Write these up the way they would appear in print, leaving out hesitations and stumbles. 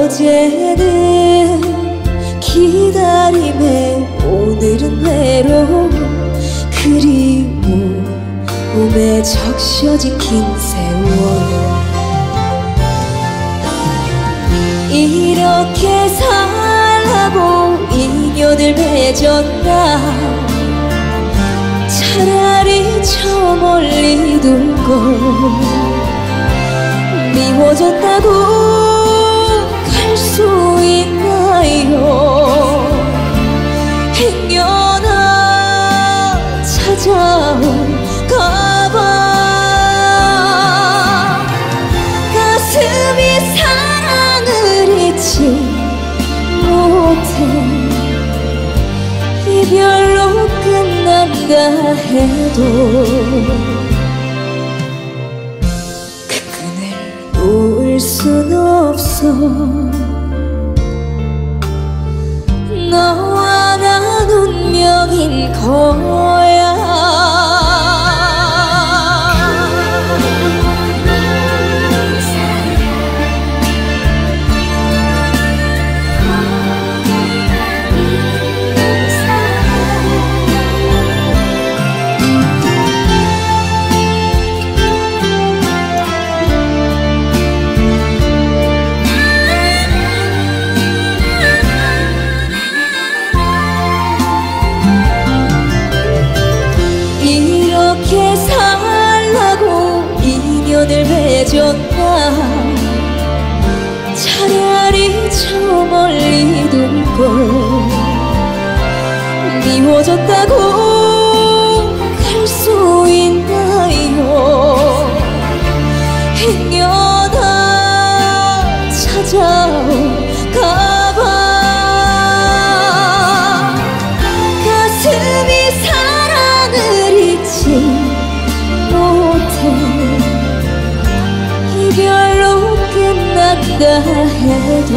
어제는 기다림에 오늘은 외로움, 그리고 몸에 적셔진 긴 세월. 이렇게 살라고 인연을 맺었나. 차라리 저 멀리 둘걸. 미워졌다고 갈 수 있나요? 행여나 찾아올까봐. 가슴이 사랑을 잊지 못해 이별로 끝난다 해도 그 끈을 놓을 순 없어. 너와 난 운명인 거야. 이렇게 살라고 인연을 맺었나. 차라리 저 멀리 둘걸. 미워졌다고 갈 수 있나요? 행여나 찾아올까봐. 가슴이 사랑을 잊지 못해 이별로 끝난다 해도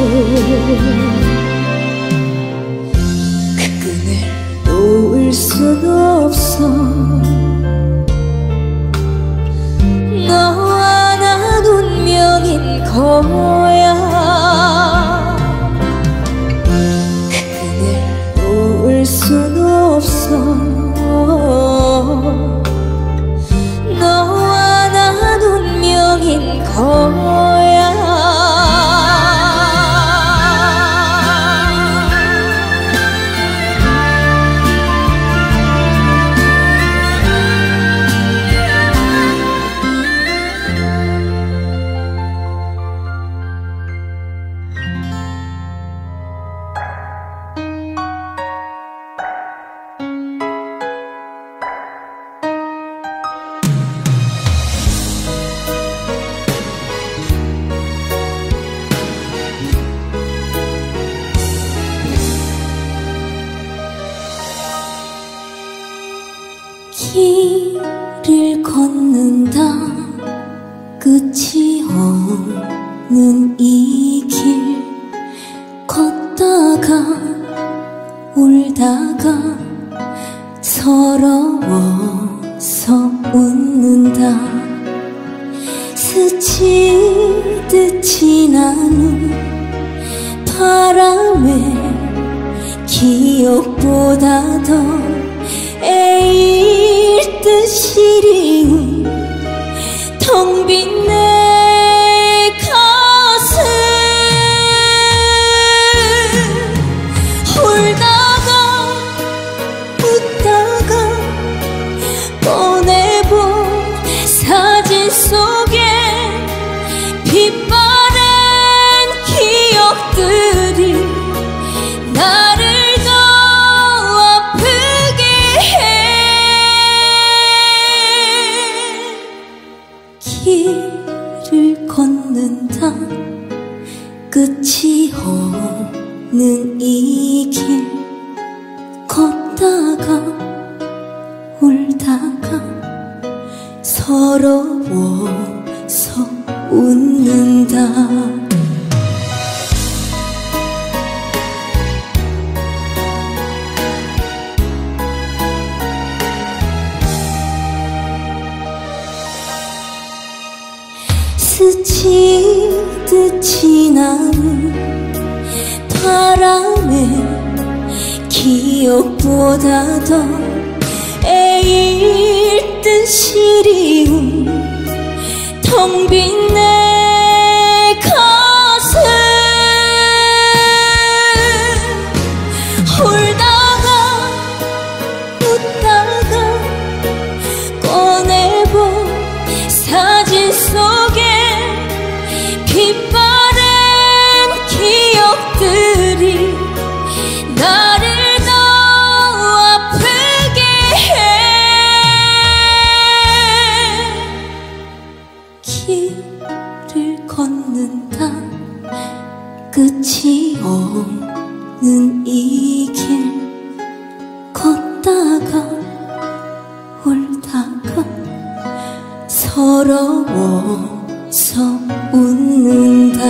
그 끈을 놓을 순 없어. 너와 난 운명인 거야. 그 끈을 놓을 순 없어. 너와 난 운명인 거야. 길을 걷는다. 끝이 없는 이 길 걷다가 울다가 서러워서 웃는다. 스치듯 지나는 바람에 기억보다 더 애일 듯 시린 텅 빈 내 가슴. 울다가 웃다가 꺼내본 사진 속에 빛바랜 기억들이 나를 더 아프게 해. 길을 걷는다. 끝이 없는 이 길 걷다가 울다가 서러워서 웃는다. 스치듯 지나는 지나는 바람에 기억보다도 애일 듯 시리운 텅 빈 내 가슴 울다가 웃다가 꺼내본 사진 속에 빛바랜 기억들이 나를 더 아프게 해. 길을 걷는다 끝이 없는 이 길 걷다가 울다가 서러워서 웃는다.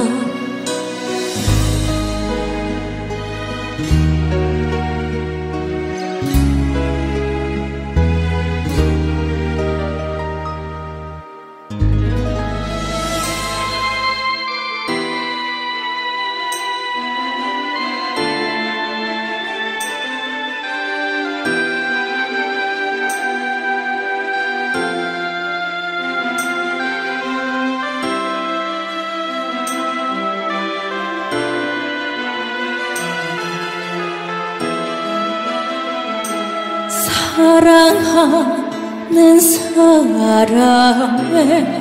사랑하는 사람의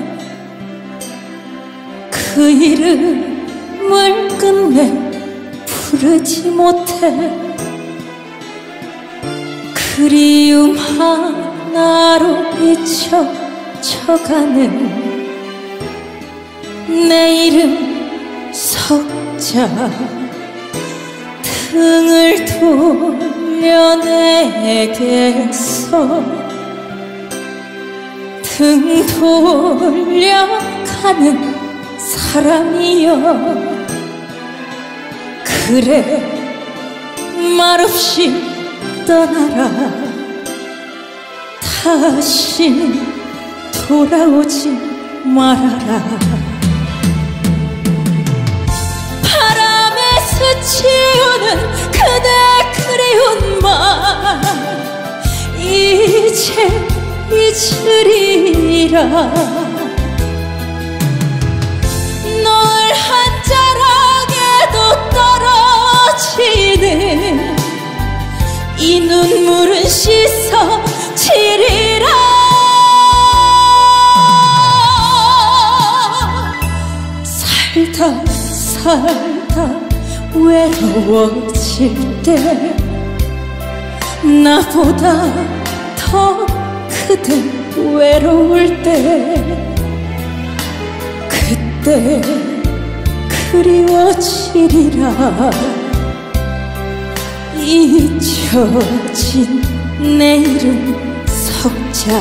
그 이름을 끝내 부르지 못해 그리움 하나로 잊혀져가는 내 이름 석자 등을 돌려내겠어. 등 돌려가는 사람이여 그래 말없이 떠나라. 다시는 돌아오지 말아라. 바람에 스치우는 그대 그리운 말 이제 잊으리라. 널 한자락에도 떨어지는 이 눈물은 씻어지리라. 살다 살다 외로워질 때 나보다 더 그대 외로울 때 그때 그리워지리라. 잊혀진 내 이름 석자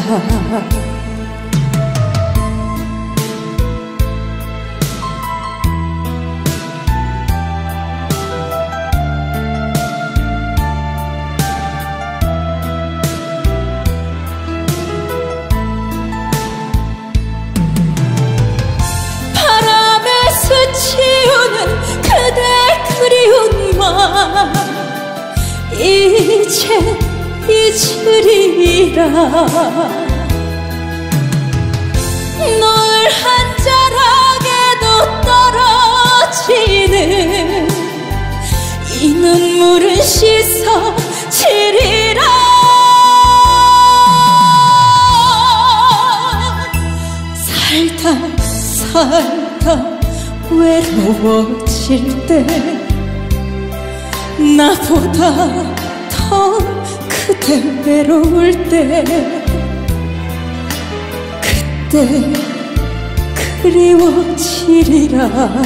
스치우는 그대 그리운 말 이제 잊으리라. 널 한자락에도 떨어지는 이 눈물은 씻어지리라. 살다 살다 외로워질 때 나보다 더 그대 외로울 때 그때 그리워지리라.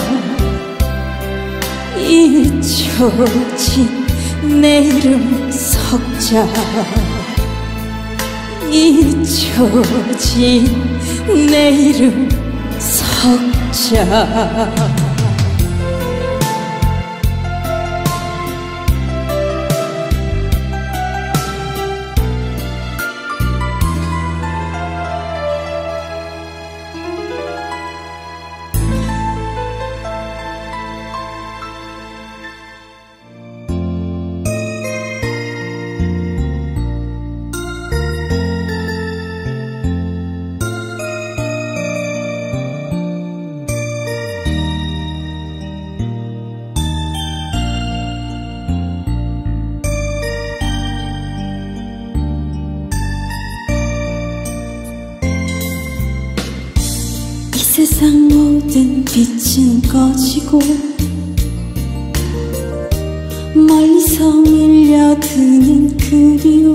잊혀진 내 이름 석자 잊혀진 내 이름 석자 문득 빛은 꺼지고 멀리서 밀려드는 그리움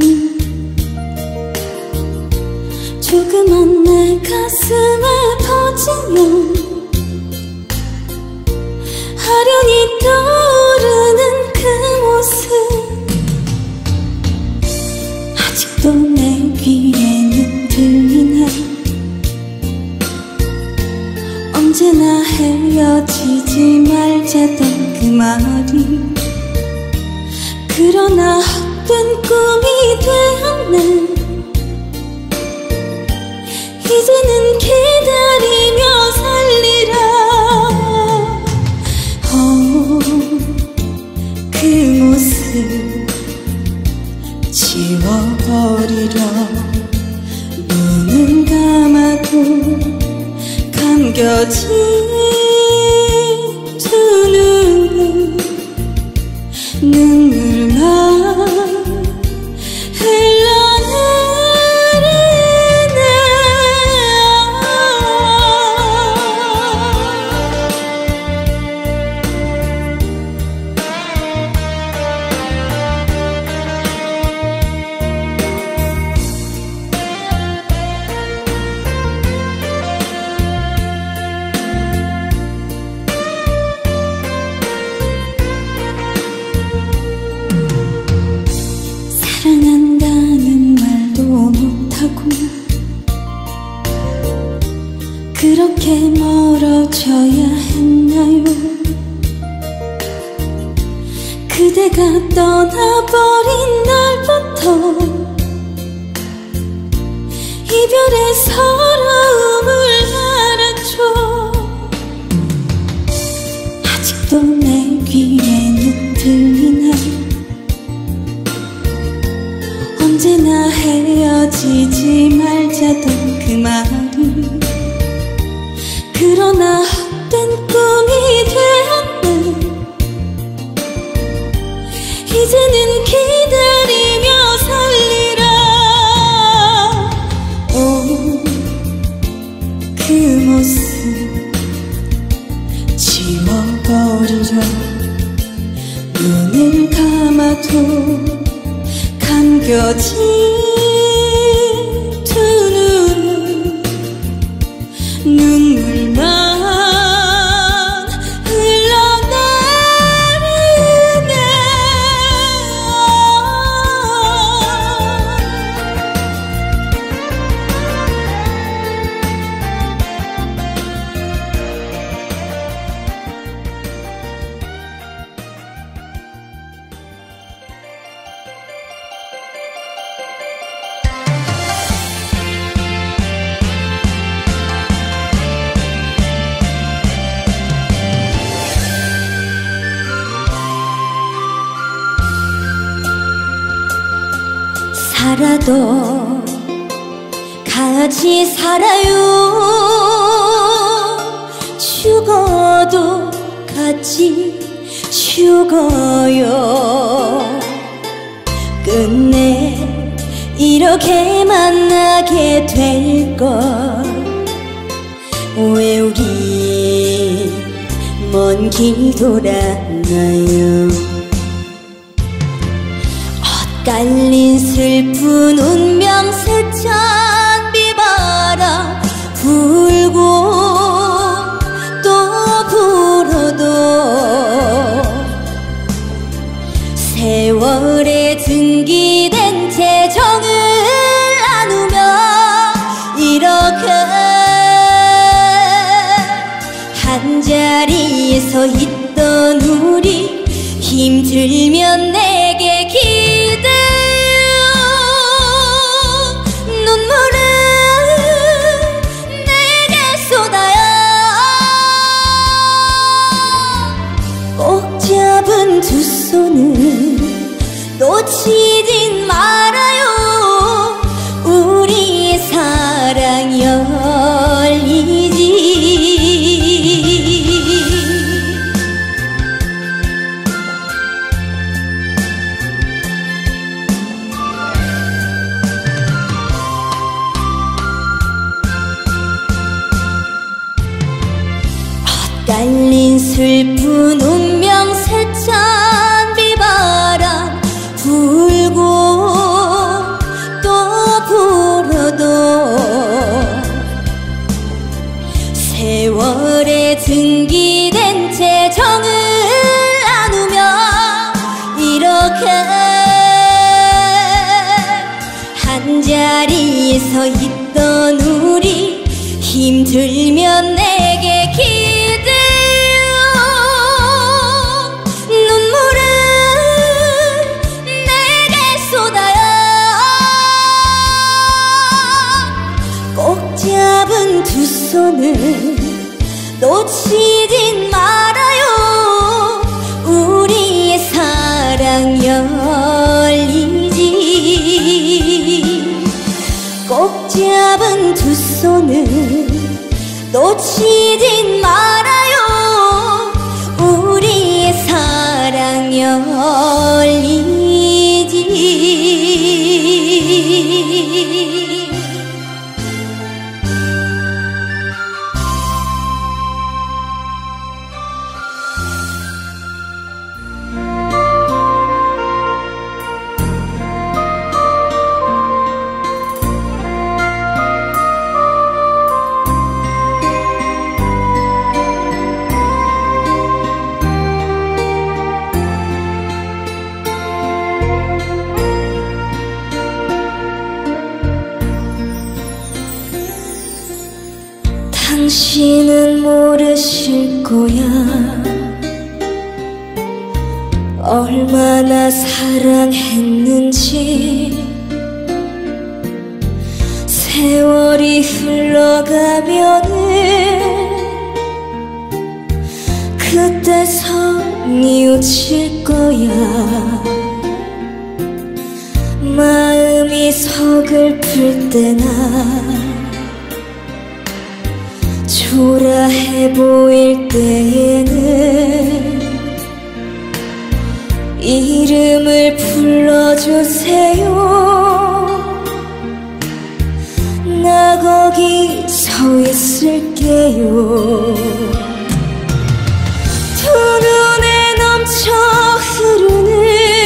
조그만 내 가슴에 퍼지면 아련히 떠오르는 그 모습 아직도 내 귀에는 들리네 언제나 헤어지지 말자던 그 말이 그러나 헛된 꿈이 되었네 이제는 기다리며 살리라 그 모습 지워버리려 눈을 감아도 감겨진 두 눈은 눈물만 사랑한다는 말도 못하고 그렇게 멀어져야 했나요 그대가 떠나버린 날부터 이별의 서러움을 알았죠 아직도 내 귀에는 들리나요 언제나 헤어지지 말자던 그 말이 그러나 헛된 꿈이 되었네 이제는 기다리며 살리라 그 모습 지워버리려 눈을 감아도 감겨진 두 눈은 눈물만 살아도 같이 살아요 죽어도 같이 죽어요 끝내 이렇게 만나게 될걸 왜 우리 먼 길 돌았나요 깔린 슬픈 운명 세찬 비바람 불고 또 불어도 세월에 등기된 재정을 나누며 이렇게 한자리에서 있던 우리 힘들면 내게 기대요 슬픈 운명 세찬 비바람 불고 또 불어도 세월에 등기된 채 정을 나누며 이렇게 한자리에서 있던 우리 힘들면 내게 기대어 눈물을 내게 쏟아요. 꼭 잡은 두 손을 놓치진 말아요. 우리의 사랑 열리지. 꼭 잡은 두 손을 놓치진 말아요. 우리의 사랑 열리지. 당신은 모르실 거야. 얼마나 사랑했는지. 세월이 흘러가면은 그때서 뉘우칠 거야. 마음이 서글플 때나 초라해 보일 때에는 이름을 불러주세요. 나 거기 서 있을게요. 두 눈에 넘쳐 흐르는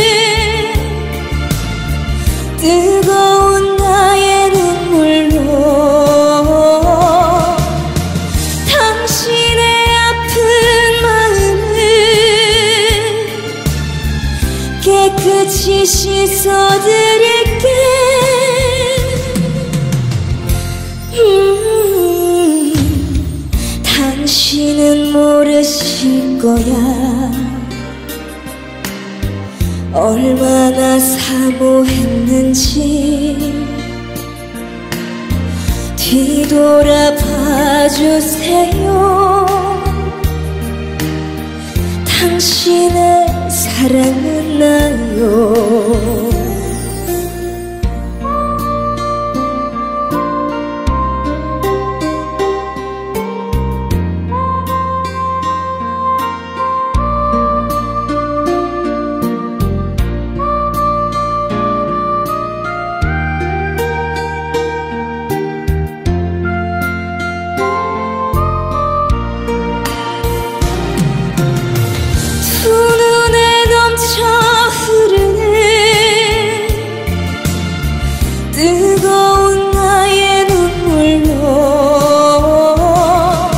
뜨거운 나의 눈물로 깨끗이 씻어드릴게. 당신은 모르실 거야. 얼마나 사모했는지. 뒤돌아봐 주세요. 당신의 사랑은 나요. 뜨거운 나의 눈물로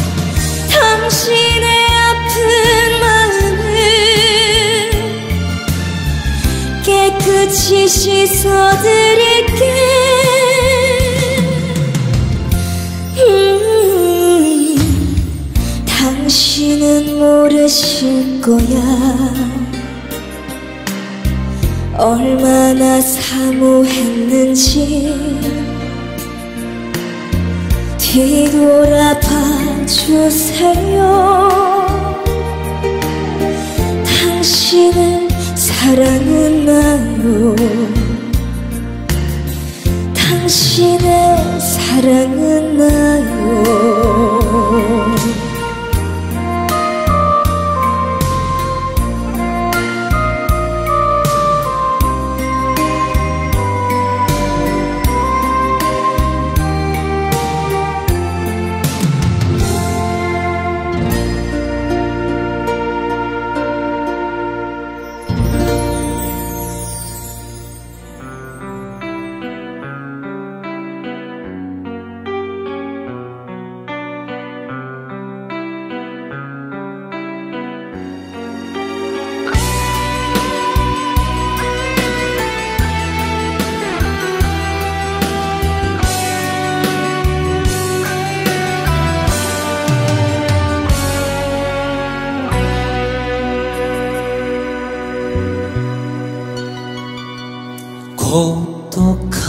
당신의 아픈 마음을 깨끗이 씻어드릴게. 당신은 모르실 거야. 얼마나 사모했는지. 뒤돌아봐 주세요. 당신의 사랑은 나요. 당신의 사랑은 나요.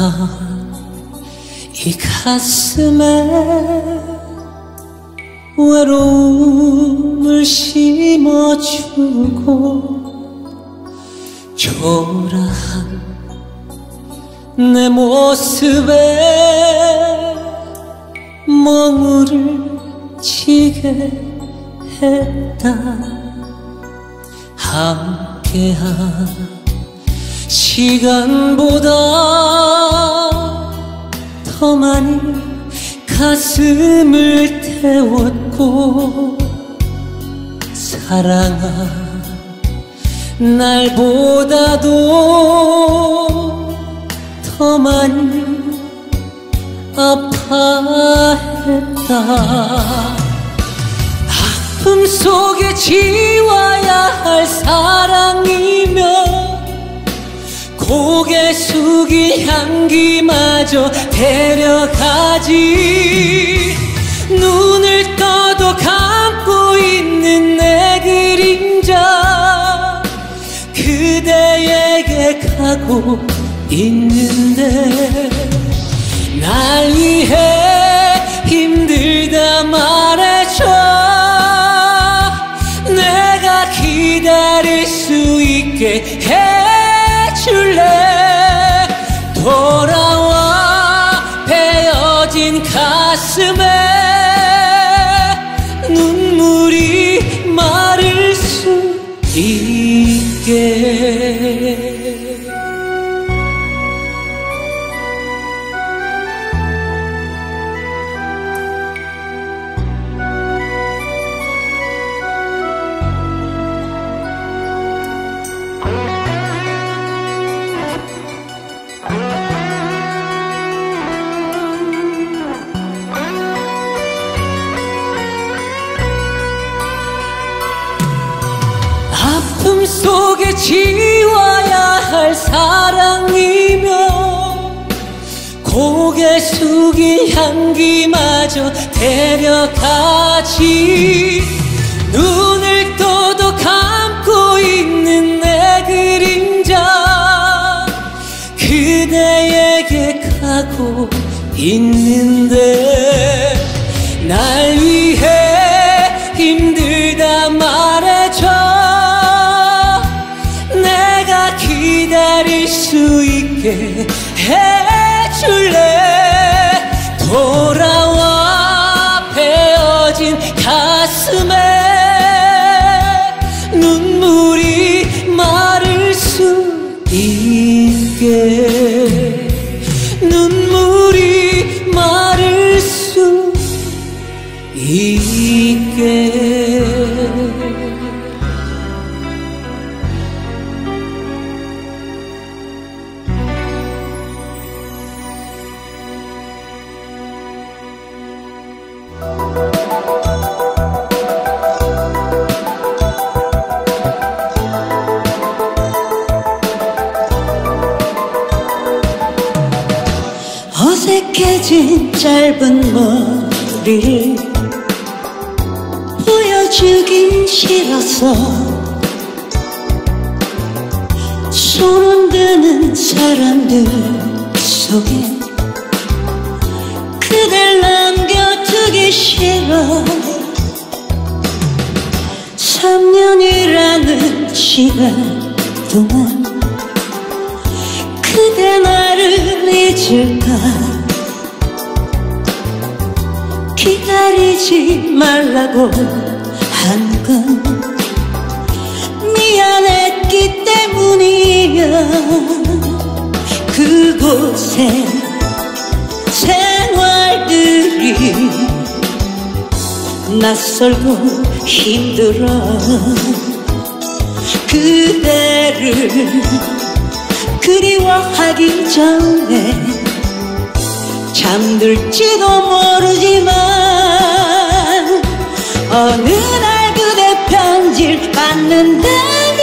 이 가슴에 외로움을 심어주고 초라한 내 모습에 멍울을 지게 했다. 함께한 시간보다 더 많이 가슴을 태웠고 사랑아 날보다도 더 많이 아파했다. 아픔 속에 지워야 할 사랑이며 고개 숙일 향기마저 데려가지. 눈을 떠도 감고 있는 내 그림자 그대에게 가고 있는데 날 위해 힘들다 말해줘. 내가 기다릴 수 있게 해줄래. 돌아와 베어진 가슴에 눈물이 마를 수 있게. 아픔 속에 지워야 할 사랑이며 고개 숙일 향기마저 데려가지. 눈을 떠도 감고 있는 내 그림자 그대에게 가고 있는데 날 위해 힘들다 말해줘. 내가 기다릴 수 있게 해줄래. 돌아와 베어진 가슴에 눈물이 마를 수 있게. 눈물이 마를 수 있게. 어색해진 짧은 머리를 보여주긴 싫어서 소름 드는 사람들 속에 그댈 남겨두기 싫어. 3년이라는 시간 동안 그대 나를 잊을까. 기다리지 말라고 한 건 미안했기 때문이야. 그곳에 생활들이 낯설고 힘들어. 그대를 그리워하기 전에 잠들지도 모르지만 어느 날 그대 편지를 받는다면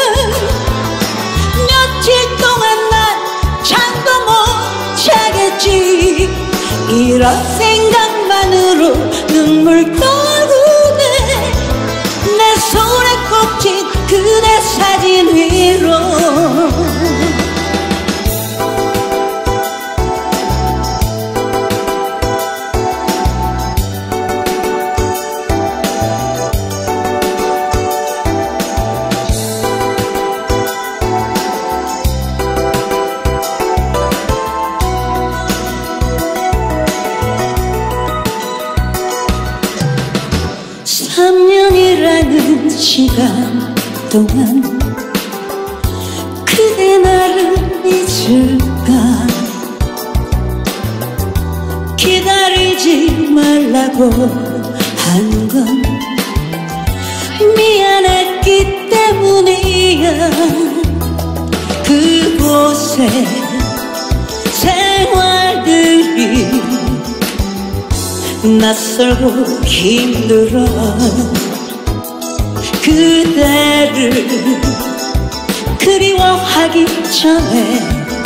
며칠 동안 난 잠도 못 자겠지. 이런 생각만으로 눈물 떠오르네. 내 손에 꽂힌 그대 사진 위로 시간 동안 그대 나를 잊을까? 기다리지 말라고 한 건 미안했기 때문이야. 그곳에 생활들이 낯설고 힘들어. 그대를 그리워하기 전에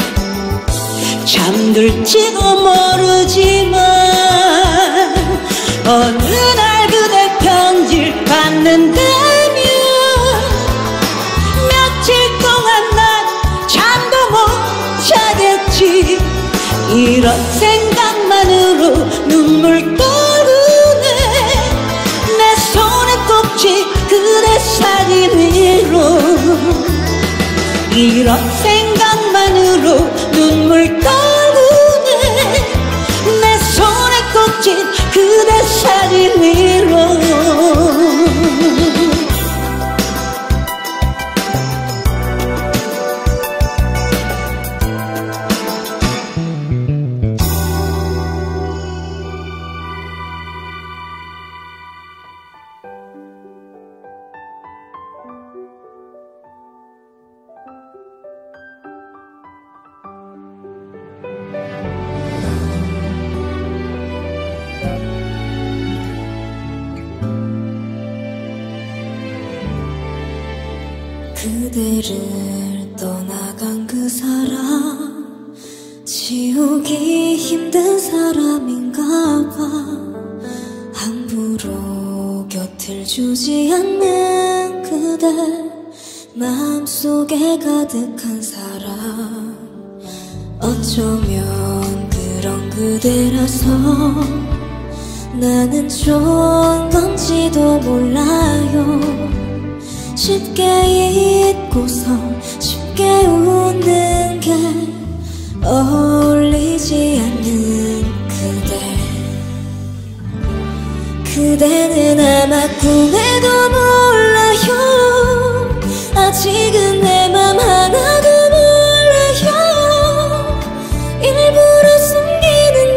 잠들지도 모르지만 어느 날 그대 편지를 받는다면 며칠 동안 난 잠도 못 자겠지. 이런 생각만으로 눈물 떠오르네. 내 손에 꼽힌 그대 사진 위로 이런 생각만으로 눈물 떠오르네. 내 손에 꼽힌 그대 사진 위로. 그대를 떠나간 그 사람 지우기 힘든 사람인가 봐. 함부로 곁을 주지 않는 그대 마음속에 가득한 사람. 어쩌면 그런 그대라서 나는 좋은 건지도 몰라요. 쉽게 잊고서 쉽게 웃는 게 어울리지 않는 그대. 그대는 아마 꿈에도 몰라요. 아직은 내 맘 하나도 몰라요. 일부러 숨기는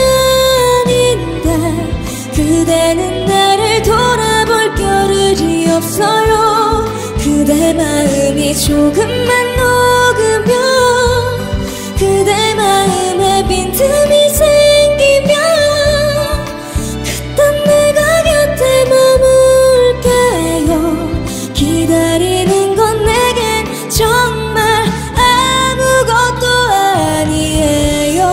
게 아닌데 그대는 나를 돌아볼 겨를이 없어요. 그대 마음이 조금만 녹으면 그대 마음에 빈틈이 생기면 그땐 내가 곁에 머물게요. 기다리는 건 내겐 정말 아무것도 아니에요.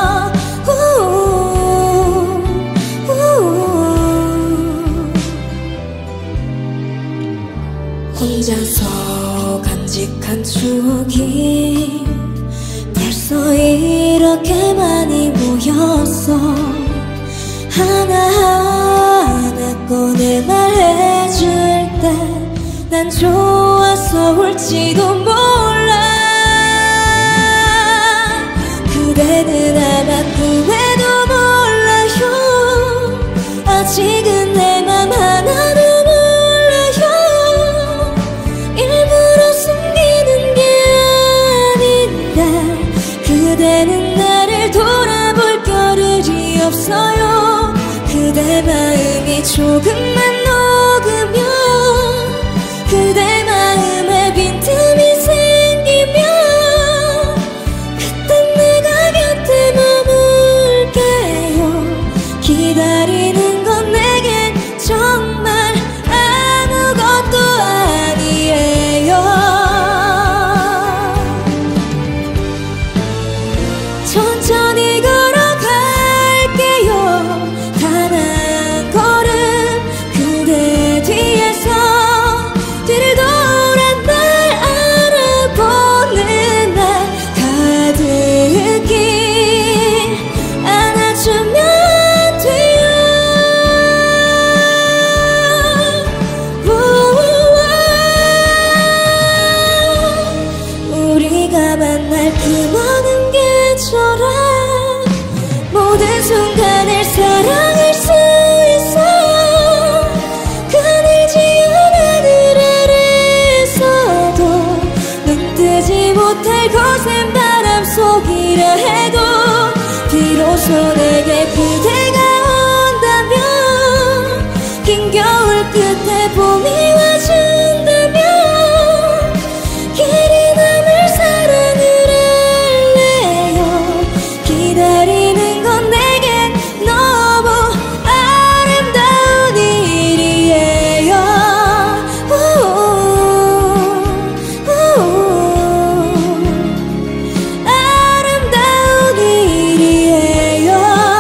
혼자서 간직한 추억이 벌써 이렇게 많이 모였어. 하나하나 꺼내 말해줄 때 난 좋아서 울지도 몰라. 그대는 아마 꿈에도 몰라요. 아직은 내 맘 하나도 그대는 나를 돌아볼 겨를이 없어요. 그대 마음이 조금만 녹으면 그대 마음에 빈틈이 생기면 그땐 내가 곁에 머물게요. 기다리는 건 내겐 정말 아무것도 아니에요. 천천히 걸어갈게요. 단 한 걸음 그대 뒤에서 뒤를 돌아 날 알아보는 날 가득히 안아주면 돼요. 우리가 만날 그 많은 계절에 모든 순간을 사랑할 수 있어. 그늘 지은 하늘에 손에게 그대가 온다면 긴 겨울 끝에 봄이 와준다면 길이 남을 사랑을 할래요. 기다리는 건 내겐 너무 아름다운 일이에요. 아름다운 일이에요.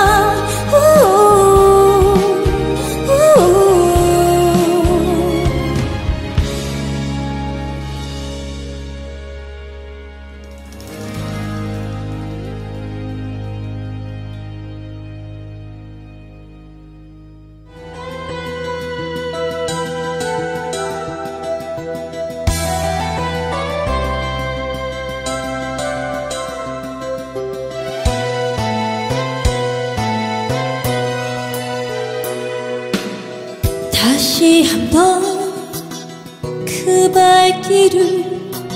다시 한번 그 발길을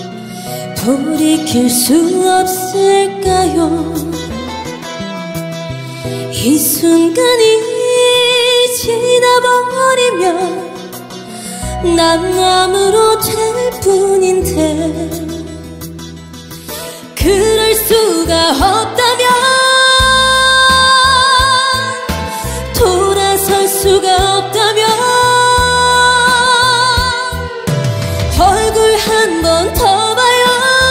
돌이킬 수 없을까요? 이 순간이 지나버리면 난 아무로 될 뿐인데 그럴 수가 없다면 돌아설 수가 없다면 얼굴 한 번 더 봐요.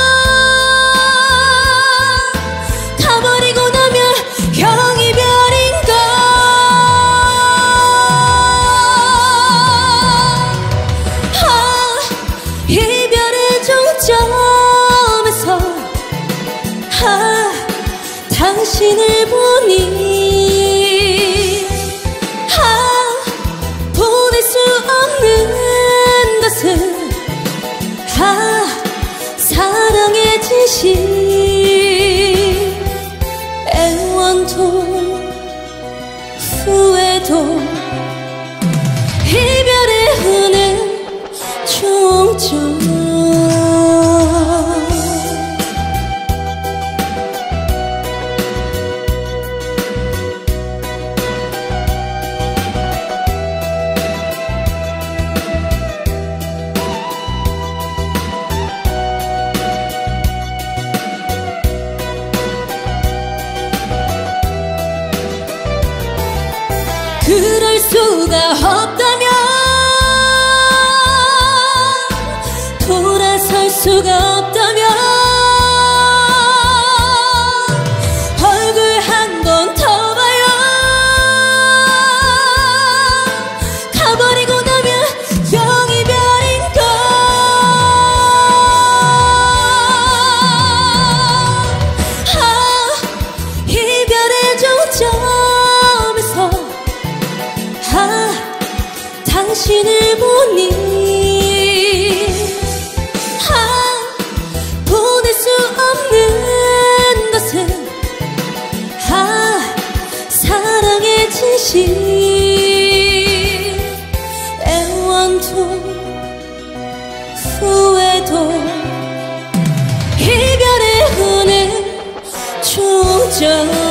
가버리고 나면 영이별인걸. 이별의 종점에서 당신을 보니 보낼 수 없는 것은 사랑의 진실. 애원도 후회도 이별의 흔한 종점. 그럴 수가 없다면 돌아설 수가 없다면 얼굴 한 번 더 봐요. 가버리고 나면 영이별인걸. 이별의 종점에서 당신을 보니 보낼 수 없는 것은 사랑의 진실. 애원도 후회도 이별의 흔한 종점.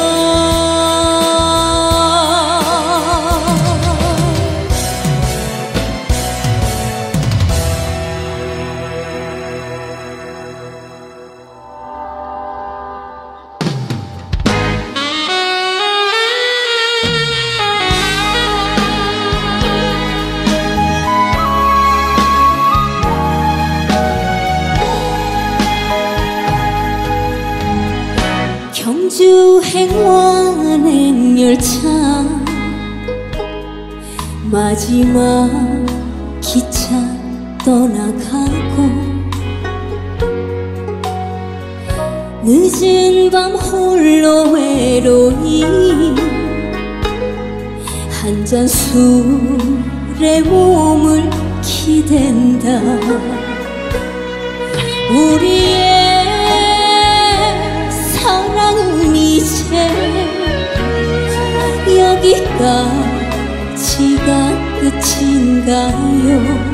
경주 행원행 열차 마지막 기차 떠나가고 늦은 밤 홀로 외로이 한 잔 술에 몸을 기댄다. 우리의 사랑은 이제 여기까지가 끝인가요?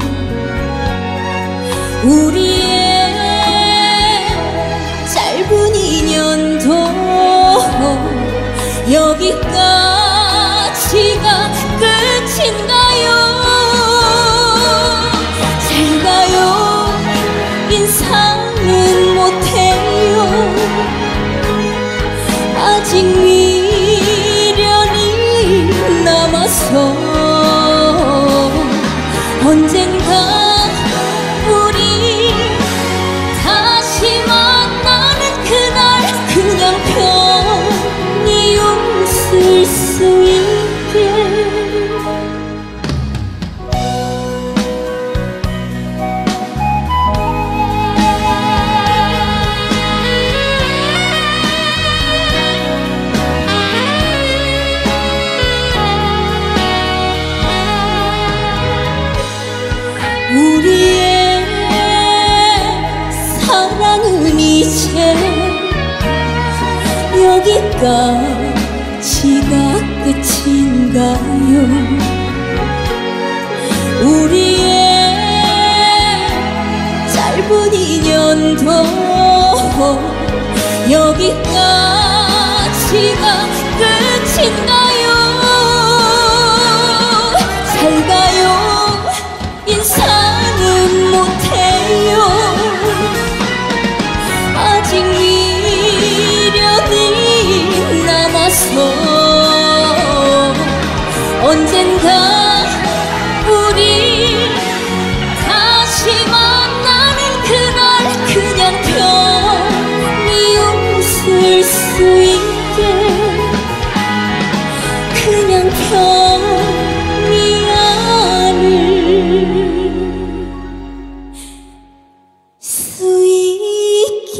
우리의 짧은 인연도 여기까지가 끝인가요? 잘 가요. 인사는 못해요. 아직 미련이 남아서 언젠가 우리 다시 만나는 그날 그냥 편히 웃을 수 있게 우리의 사랑은 이제 여기까지가 끝인가요? 우리의 짧은 인연도 여기까지가 끝인가요? 잘 가요. 인사는 못해요. 아직 미련이 남아서 언젠가 우리 다시 만나는 그날 그냥 편히 웃을 수 있게 그냥 편히 안을 수 있게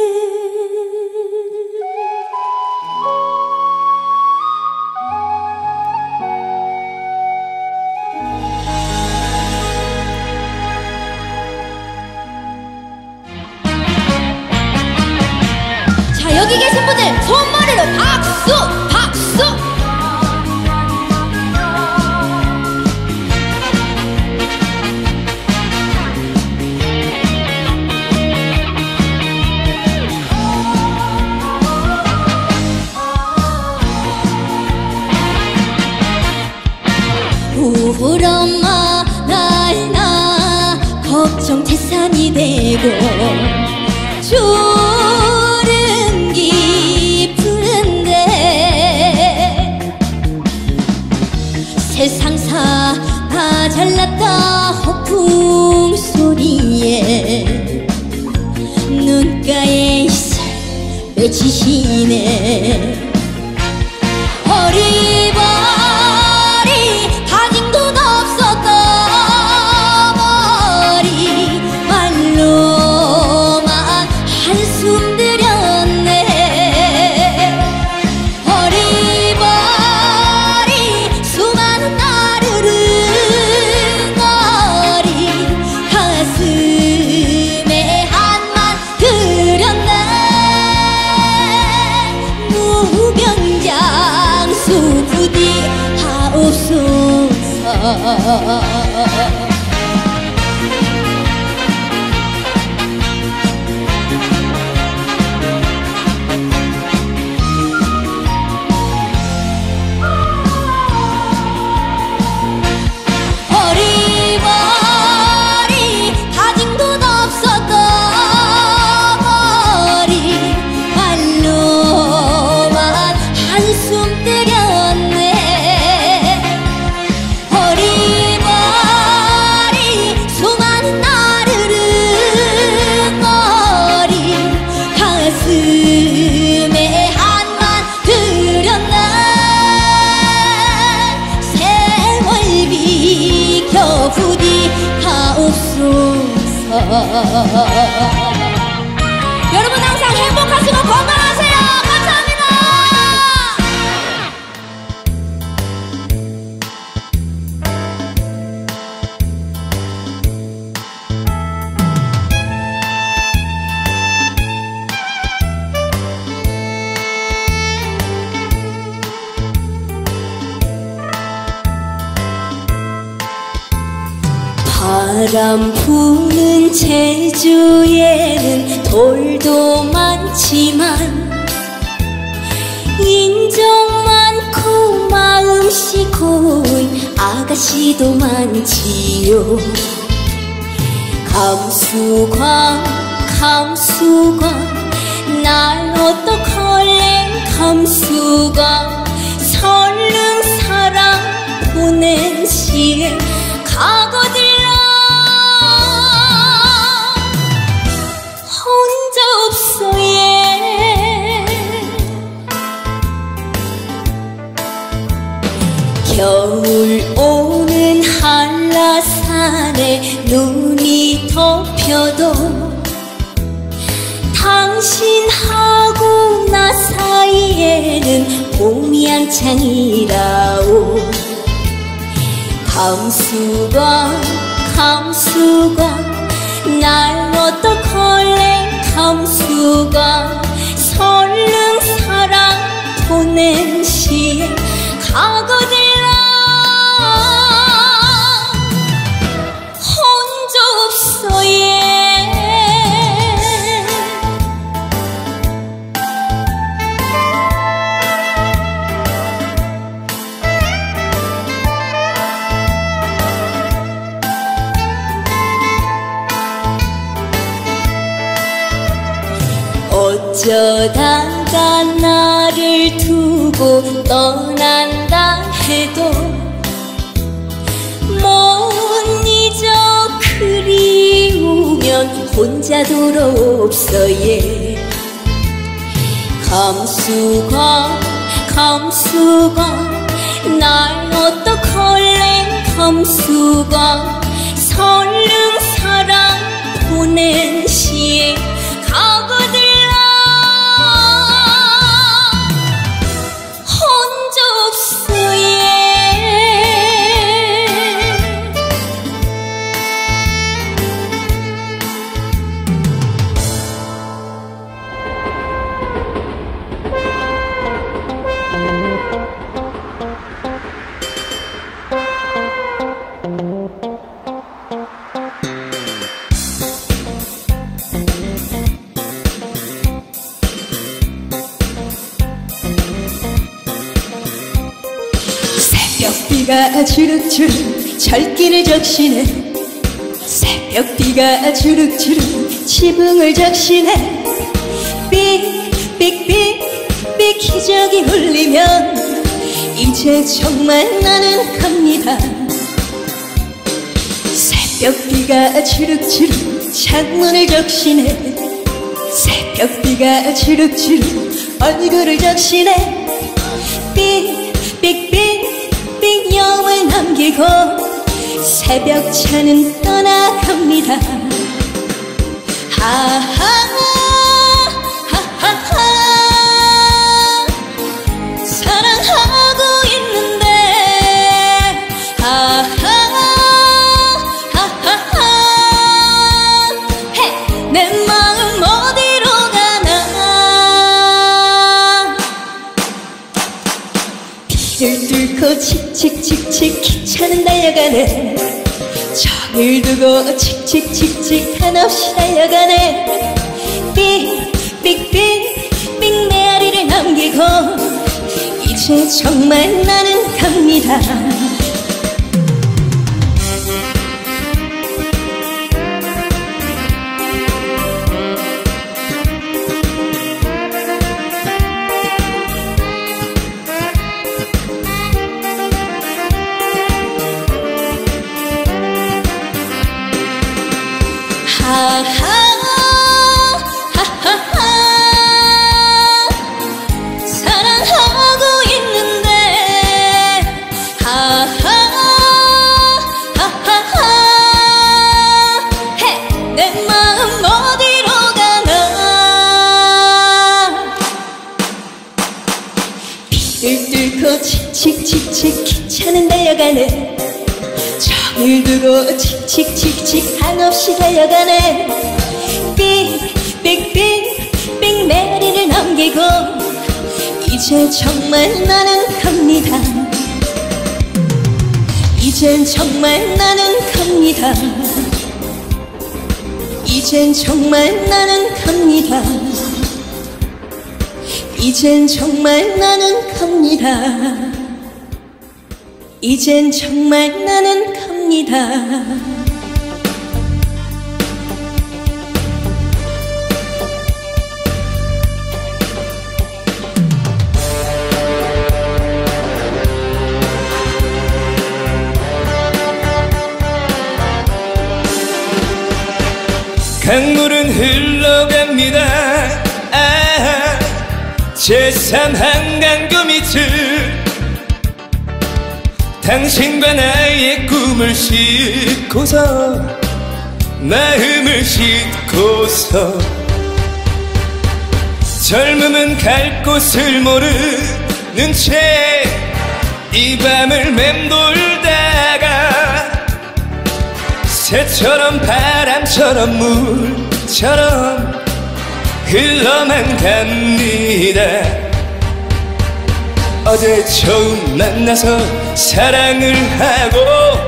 자, 여기 계신 분들 손머리로 박수! 박수! 우울엄마 날나 걱정 태산이 되고 졸음 깊은데 세상사 다 잘났다 허풍 소리에 눈가에 이슬 맺히시네. 어리버리 다짐도 없었던 머리 말로만 한숨 들였네. 어리버리 수많은 나를 응어리 가슴에 한만 들였네. 무병장수 부디 하옵소서. 어리버리 다짐도 없었던 머리 말로만 한숨 때렸네. 어리버리 수많은 나를 응어리 가슴에 한만 들였네. 세월 비켜 부디 하옵소서. 여러분 항상 행복하시고 건강하세요. 감사합니다. 바람 부는 제주에는 돌도 많지만 인정 꼬시고인 아가씨도 많지요. 감수광 감수광 날 어떡할래 감수광 설령 사랑 보낸 시에 가거들라 혼자 없어 예. 겨울 오는 한라산에 눈이 덮여도 당신하고 나 사이에는 봄이 한창이라오. 감수광 감수광 날 어떡할래 감수광 설령 사랑 보낸 시에 가거들라 혼자 없어 예. 어쩌다가 나를 두고 떠난다 해도 못 잊어 그리우면 혼자 돌아 없어 예. 감수광 감수광 날 어떡할래 감수광 설령 사랑 보낸 시에 가거들라 혼자 없어 예. 새벽비가 주룩주룩 철길을 적시네. 새벽비가 주룩주룩 지붕을 적시네. 삑삑삑삑 기적이 울리면 이제 정말 나는 갑니다. 새벽비가 주룩주룩 창문을 적시네. 새벽비가 주룩주룩 얼굴을 적시네. 삑삑삑 영을 남기고 새벽차는 떠나갑니다. 하하하하하 사랑하고 있는데 하하하하하 내 마음 어디로 가나. 비를 뚫고 칙칙칙칙 기차는 달려가네. 정을 두고 칙칙칙칙 한없이 달려가네. 삑삑삑삑 메아리를 남기고 이제 정말 나는 갑니다. 사랑하고 있는데 내 마음 어디로 가나. 비를 뚫고 칙칙칙칙 기차는 달려가네. 정을 두고 칙칙칙칙 한없이 달려가네. 삑삑삑삑 메아리를 남기고 이제 정말 나는 갑니다. 이젠 정말 나는 갑니다. 이젠 정말 나는 갑니다. 이젠 정말 나는 갑니다. 이젠 정말 나는 갑니다. 강물은 흘러갑니다. 제3 한강교 밑을 당신과 나의 꿈을 싣고서 마음을 싣고서 젊음은 갈 곳을 모르는 채 이 밤을 맴돌다가 새처럼 바람처럼 물처럼 흘러만 갑니다. 어제 처음 만나서 사랑을 하고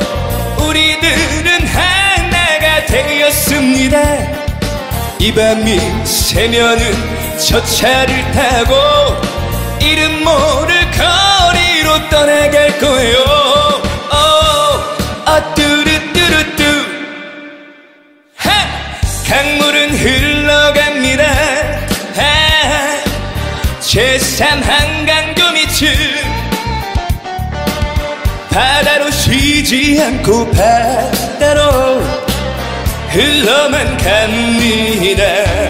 우리들은 하나가 되었습니다. 이 밤이 새면은 저 차를 타고 이름 모를 거리로 떠나갈 거예요. 뚜루뚜루뚜 강물은 흘러갑니다. 제3 한강교 밑을 바다로 쉬지 않고 바다로 흘러만 갑니다.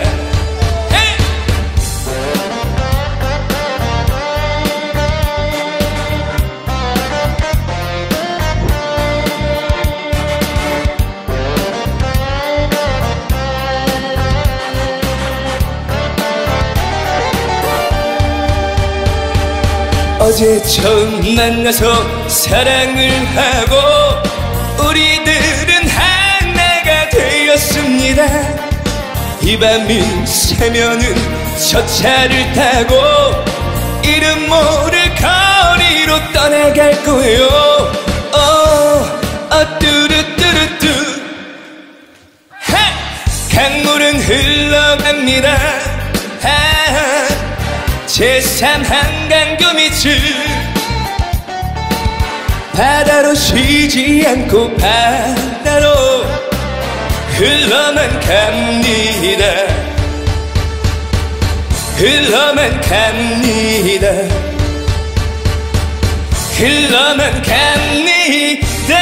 어제 처음 만나서 사랑을 하고 우리들은 하나가 되었습니다. 이 밤이 새면은 저 차를 타고 이름 모를 거리로 떠나갈 거예요. 뚜루뚜루뚜 강물은 흘러갑니다. 제3 한강교 밑을 바다로 쉬지 않고 바다로 흘러만 갑니다. 흘러만 갑니다. 흘러만 갑니다.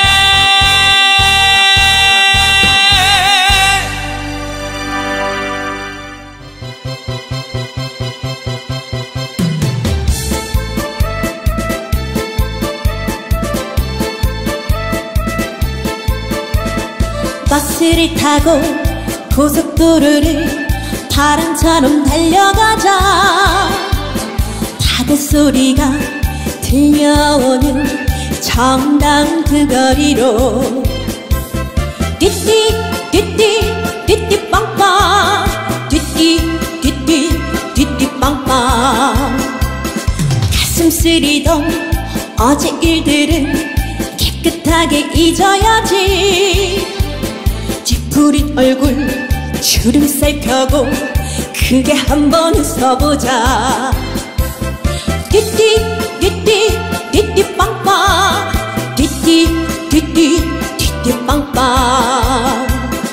버스를 타고 고속도로를 바람처럼 달려가자. 바다 소리가 들려오는 정다운 그 거리로 띠띠 띠띠 띠띠 빵빵 띠띠 띠띠 띠띠 빵빵 가슴 쓰리던 어제 일들은 깨끗하게 잊어야지. 찌푸린 얼굴 주름살 펴고 크게 한번 웃어보자. 띠띠 띠띠 띠띠 빵빵 띠띠 띠띠 띠띠 빵빵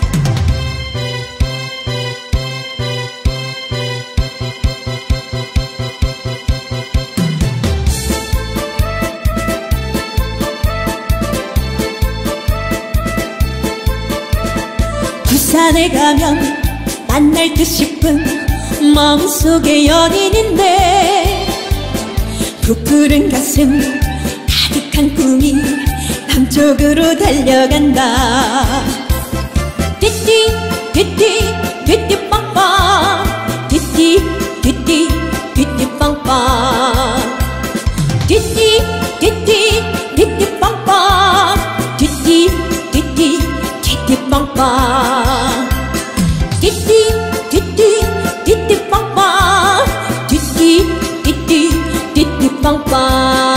부산에 가면 만날 듯 싶은 마음속의 연인인데 부푸른 가슴 가득한 꿈이 남쪽으로 달려간다. 띠띠 띠띠 띠띠 빵빵 띠띠 띠띠 띠띠 빵빵 띠띠 띠띠 띠띠 빵빵 띠띠 띠띠 띠띠 빵빵 띠띠 띠띠 띠띠 빵빵 띠띠 띠띠 띠띠 빵빵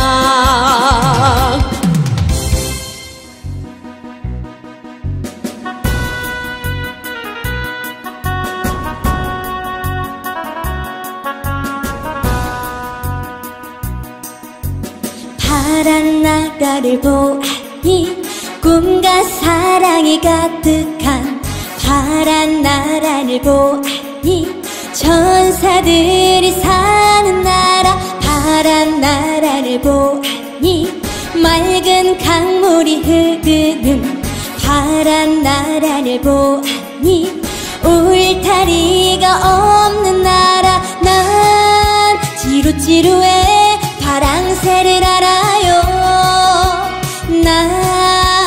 파란 나라를 보니 꿈과 사랑이 가득한 파란 나라를 보니 천사들이 사는 나라 파란 나라를 보니 맑은 강물이 흐르는 파란 나라를 보니 울타리가 없는 나라 난 지루지루해 파랑새를 알아요 난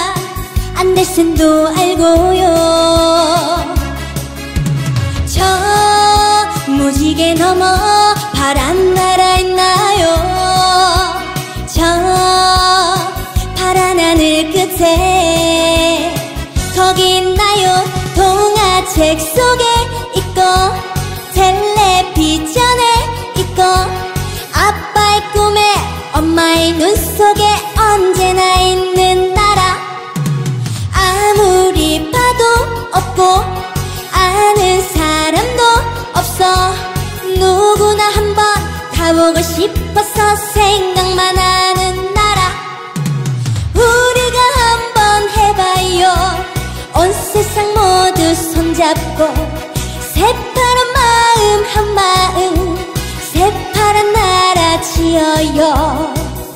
안델센도 알고요 저 무지개 넘어 파란 나라 있나요 저 파란 하늘 끝에 거기 있나요 동화책 속에 있고 텔레비전에 있고 아빠의 꿈에 엄마의 눈 속에 언제나 있는 나라 아무리 봐도 없고 아는 사람도 없어 누구나 한번 가보고 싶어서 생각만 하는 나라 우리가 한번 해봐요 온 세상 모두 손잡고 새파란 마음 한마음 새파란 나라 지어요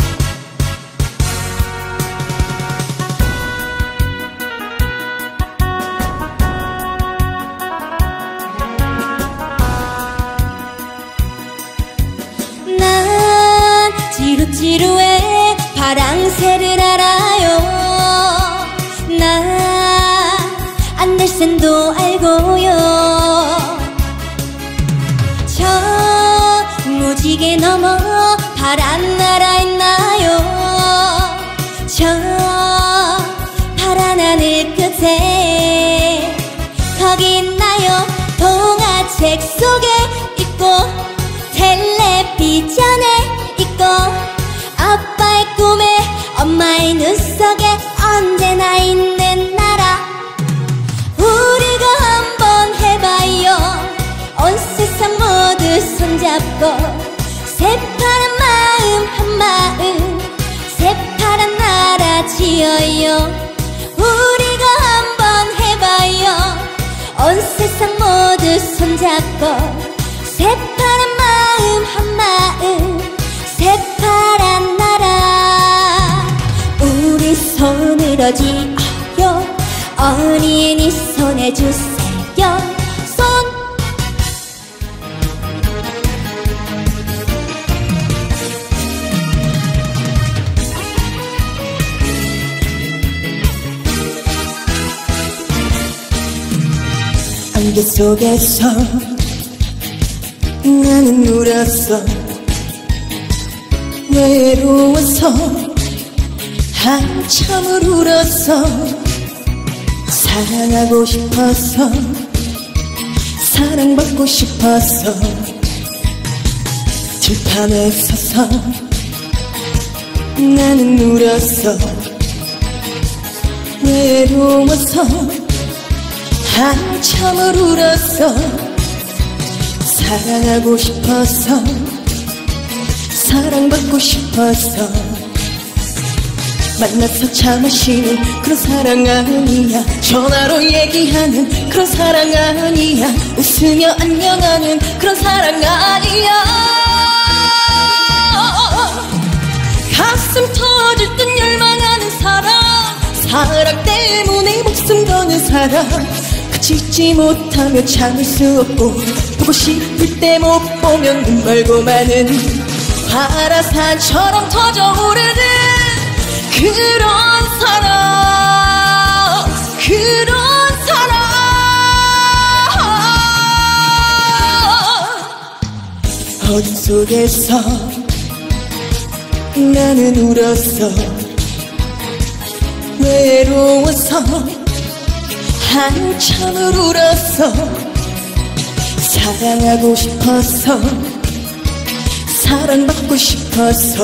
난 지루지루해 파랑새를 알아요 난 안델센도 알고요 저 무지개 넘어 파란 나라 있나요 저 파란 하늘 끝에 거기 있나요 동화책 속에 있고 텔레비전에 있고 아빠의 꿈에 엄마의 눈 속에 언제나 있는 나라 우리가 한번 해봐요 온 세상 모두 손잡고 새파란 마음 한마음 새파란 나라 지어요 우리가 한번 해봐요 온 세상 모두 손잡고 새파란 마음 한마음 새파란 나라 우리 손으로 지어요 어린이 손에 주세요 손 안개 속에서 나는 울었어 외로워서 한참을 울었어 사랑하고 싶어서 사랑받고 싶어서 들판에 서서 나는 울었어 외로워서 한참을 울었어 사랑하고 싶어서 사랑받고 싶어서 만나서 차 마시는 그런 사랑 아니야 전화로 얘기하는 그런 사랑 아니야 웃으며 안녕하는 그런 사랑 아니야 가슴 터질 듯 열망하는 사랑 때문에 목숨 거는 사랑 그치지 못하며 참을 수 없고 보고 싶을 때 못 보면 눈 멀고 마는 화라산처럼 터져오르는 그런 사랑 그런 사랑 어둠 속에서 나는 울었어 외로워서 한참을 울었어 사랑하고 싶어서 사랑받고 싶어서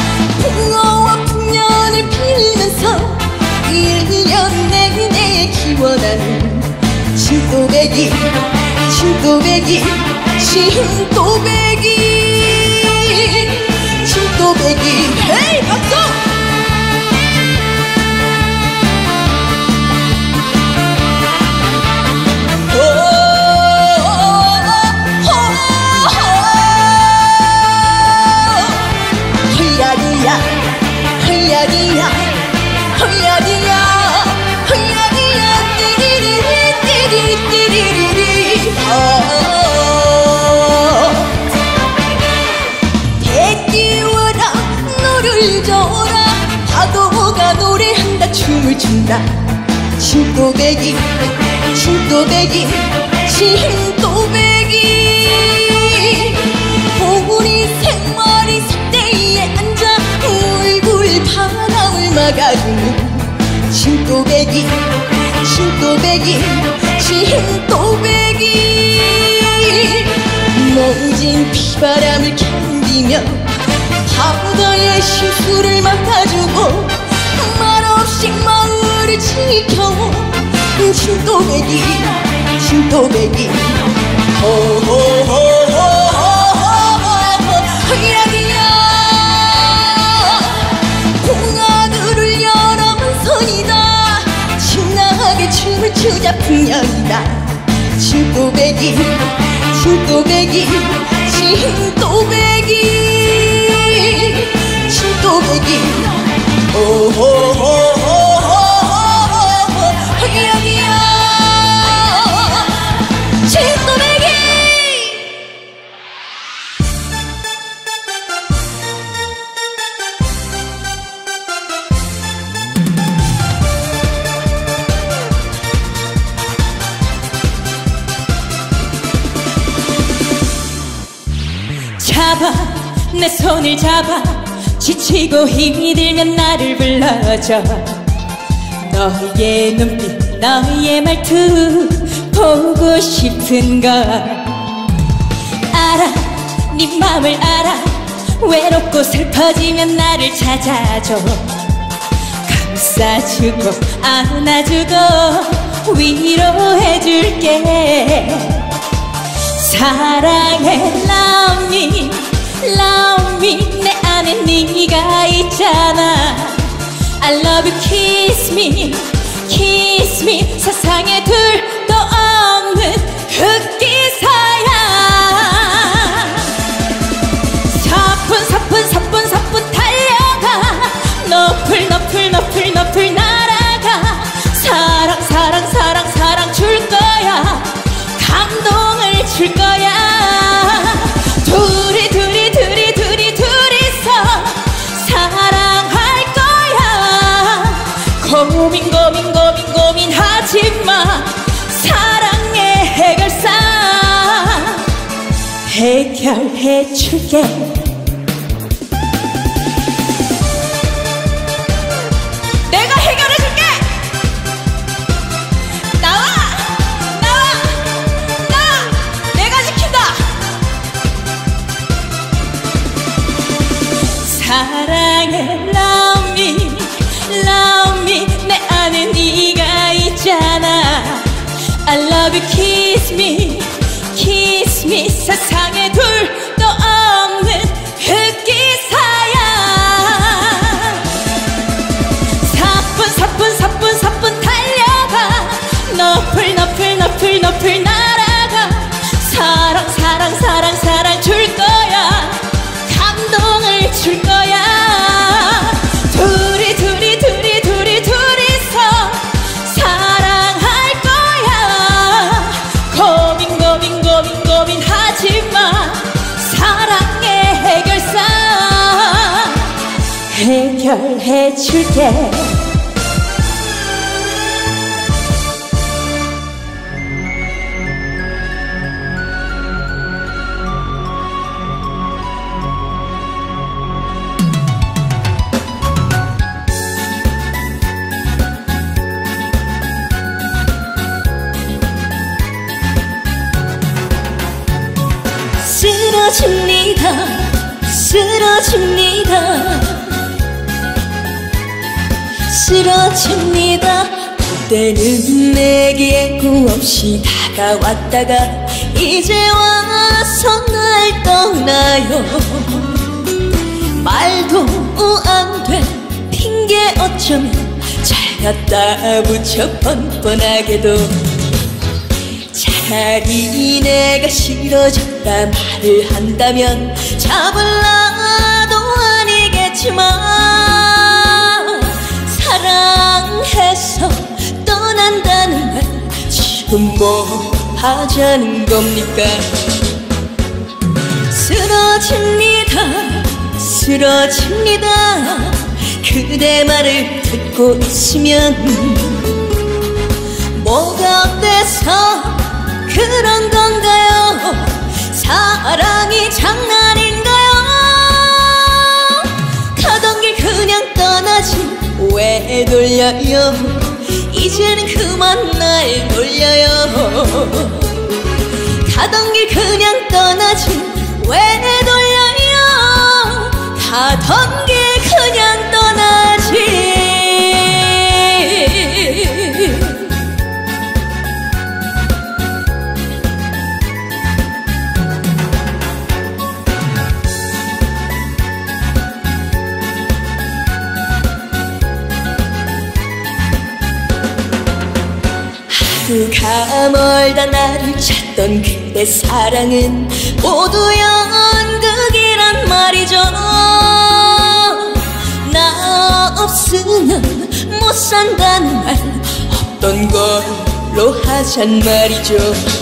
풍어와 풍년을 빌면서 1년 내내 기원하는 진또배기 진또배기 진또배기 진또배기 헤이 박수! 헐야디야 헐야디야 헐야디야 헐야디야 띠리리리 띠리리리 배 띄워라 너를 줘라 파도가 노래한다 춤을 춘다 진또배기 진또배기 진또배기 우리 생머리 석대에 앉아 울굴 바람을 막아주는 진또배기 진또배기 진또배기 모진 비바람을 견디며 바다의 실수를 막아주고 말없이 마을을 지켜온 진또배기 진또배기 헐야디야 공아들을 열어본 선이다 신나게 춤을 추자 풍년이다 진또배기 진또배기 진또배기 진또배기 헐야디야 진또배기 잡아 내 손을 잡아 지치고 힘이 들면 나를 불러줘 너의 눈빛 너의 말투 보고 싶은 걸 알아 네 맘을 알아 외롭고 슬퍼지면 나를 찾아줘 감싸주고 안아주고 위로해줄게. 사랑해 love me love me 내 안에 네가 있잖아. I love you kiss me kiss me 세상에 둘도 없는 흑기사야. 사뿐 사뿐 사뿐 사뿐 달려가 너풀 너풀 너풀 너풀 날아가. 사랑 사랑 사랑 사랑 줄 거야. 감동을 줄 거야. 둘이 둘이 둘이 둘이 둘이서 사랑할 거야. 고민 고민 고민 고민하지마. 사랑의 해결사 해결해줄게. 내가 해결해줄게. 나와 나와 나와. 내가 지킨다. 사랑해 love me love me 내 안에 네가 있잖아. I love you kiss me kiss me 세상에 둘도 없는 흑기사야. 사뿐 사뿐 사뿐 사뿐 달려가 너풀 너풀 너풀 너풀 날아가. 사랑 사랑 사랑 사랑 줄 거야. 감동을 줄 거야. 둘이 둘이 둘이 둘이 둘이서 사랑할 거야. 고민 고민 고민 고민하지마. 사랑의 해결사 해결해줄게. 쓰러집니다 쓰러집니다 쓰러집니다. 그때는 내게 꿈없이 다가왔다가 이제 와서 날 떠나요. 말도 안 돼 핑계 어쩌면 잘 갖다 붙여 뻔뻔하게도. 차라리 내가 싫어졌다 말을 한다면 잡을라도 아니겠지만 사랑해서 떠난다는 말 지금 뭐 하자는 겁니까. 쓰러집니다 쓰러집니다 그대 말을 듣고 있으면. 뭐가 어때서 그런 건가요. 사랑이 장난인가요. 가던 길 그냥 떠나지 왜 돌려요. 이제는 그만 날 돌려요. 가던 길 그냥 떠나지 왜 돌려요. 가던 길 그냥 떠나지. 하루가 멀다 나를 찾던 그대 사랑은 모두 연극이란 말이죠. 나 없으면 못 산다는 말 없던 걸로 하잔 말이죠.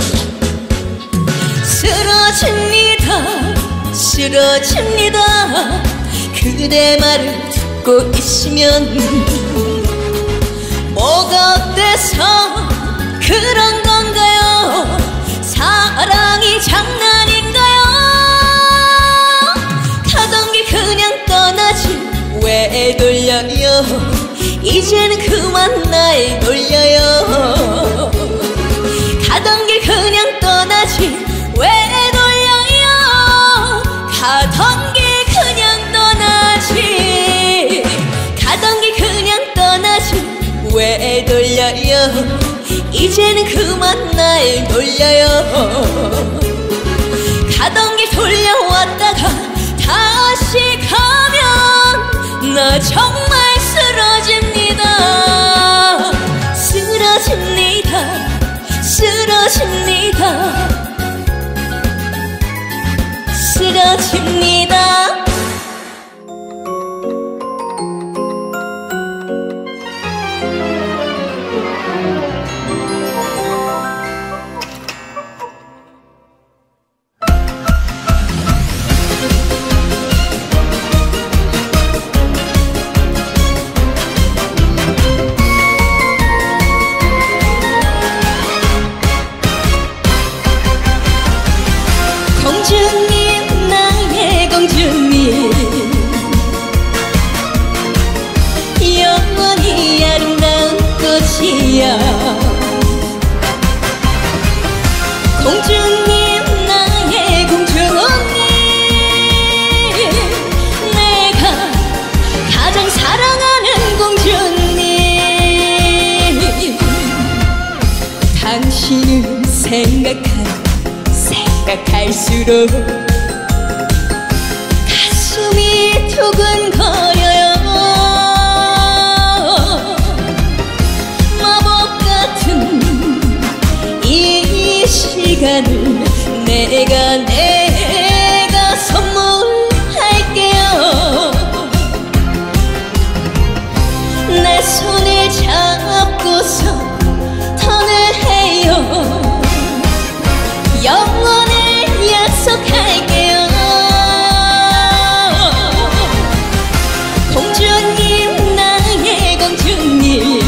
쓰러집니다 쓰러집니다 그대 말을 듣고 있으면. 뭐가 어때서 그런 건가요. 사랑이 장난인가요. 가던 길 그냥 떠나지 왜 돌려요. 이제는 그만 날 돌려요. 가던 길 그냥 떠나지 왜 돌려요. 가던 길 그냥 떠나지. 가던 길 그냥 떠나지 왜 돌려요. 이제는 그만 날 놀려요. 가던 길 돌려왔다가 다시 가면 나 정말 쓰러집니다. 쓰러집니다. 쓰러집니다. 쓰러집니다. 공주님, 나의 공주님, 영원히 아름다운 꽃이야. 공주님, 나의 공주님, 내가 가장 사랑하는 공주님. 당신을 생각할수록 가슴이 두근거려요. 마법 같은 이 시간을 내가 선물할게요. 내 손을 잡고서 턴을 해요. 영원을 약속할게요. 공주님, 나의 공주님,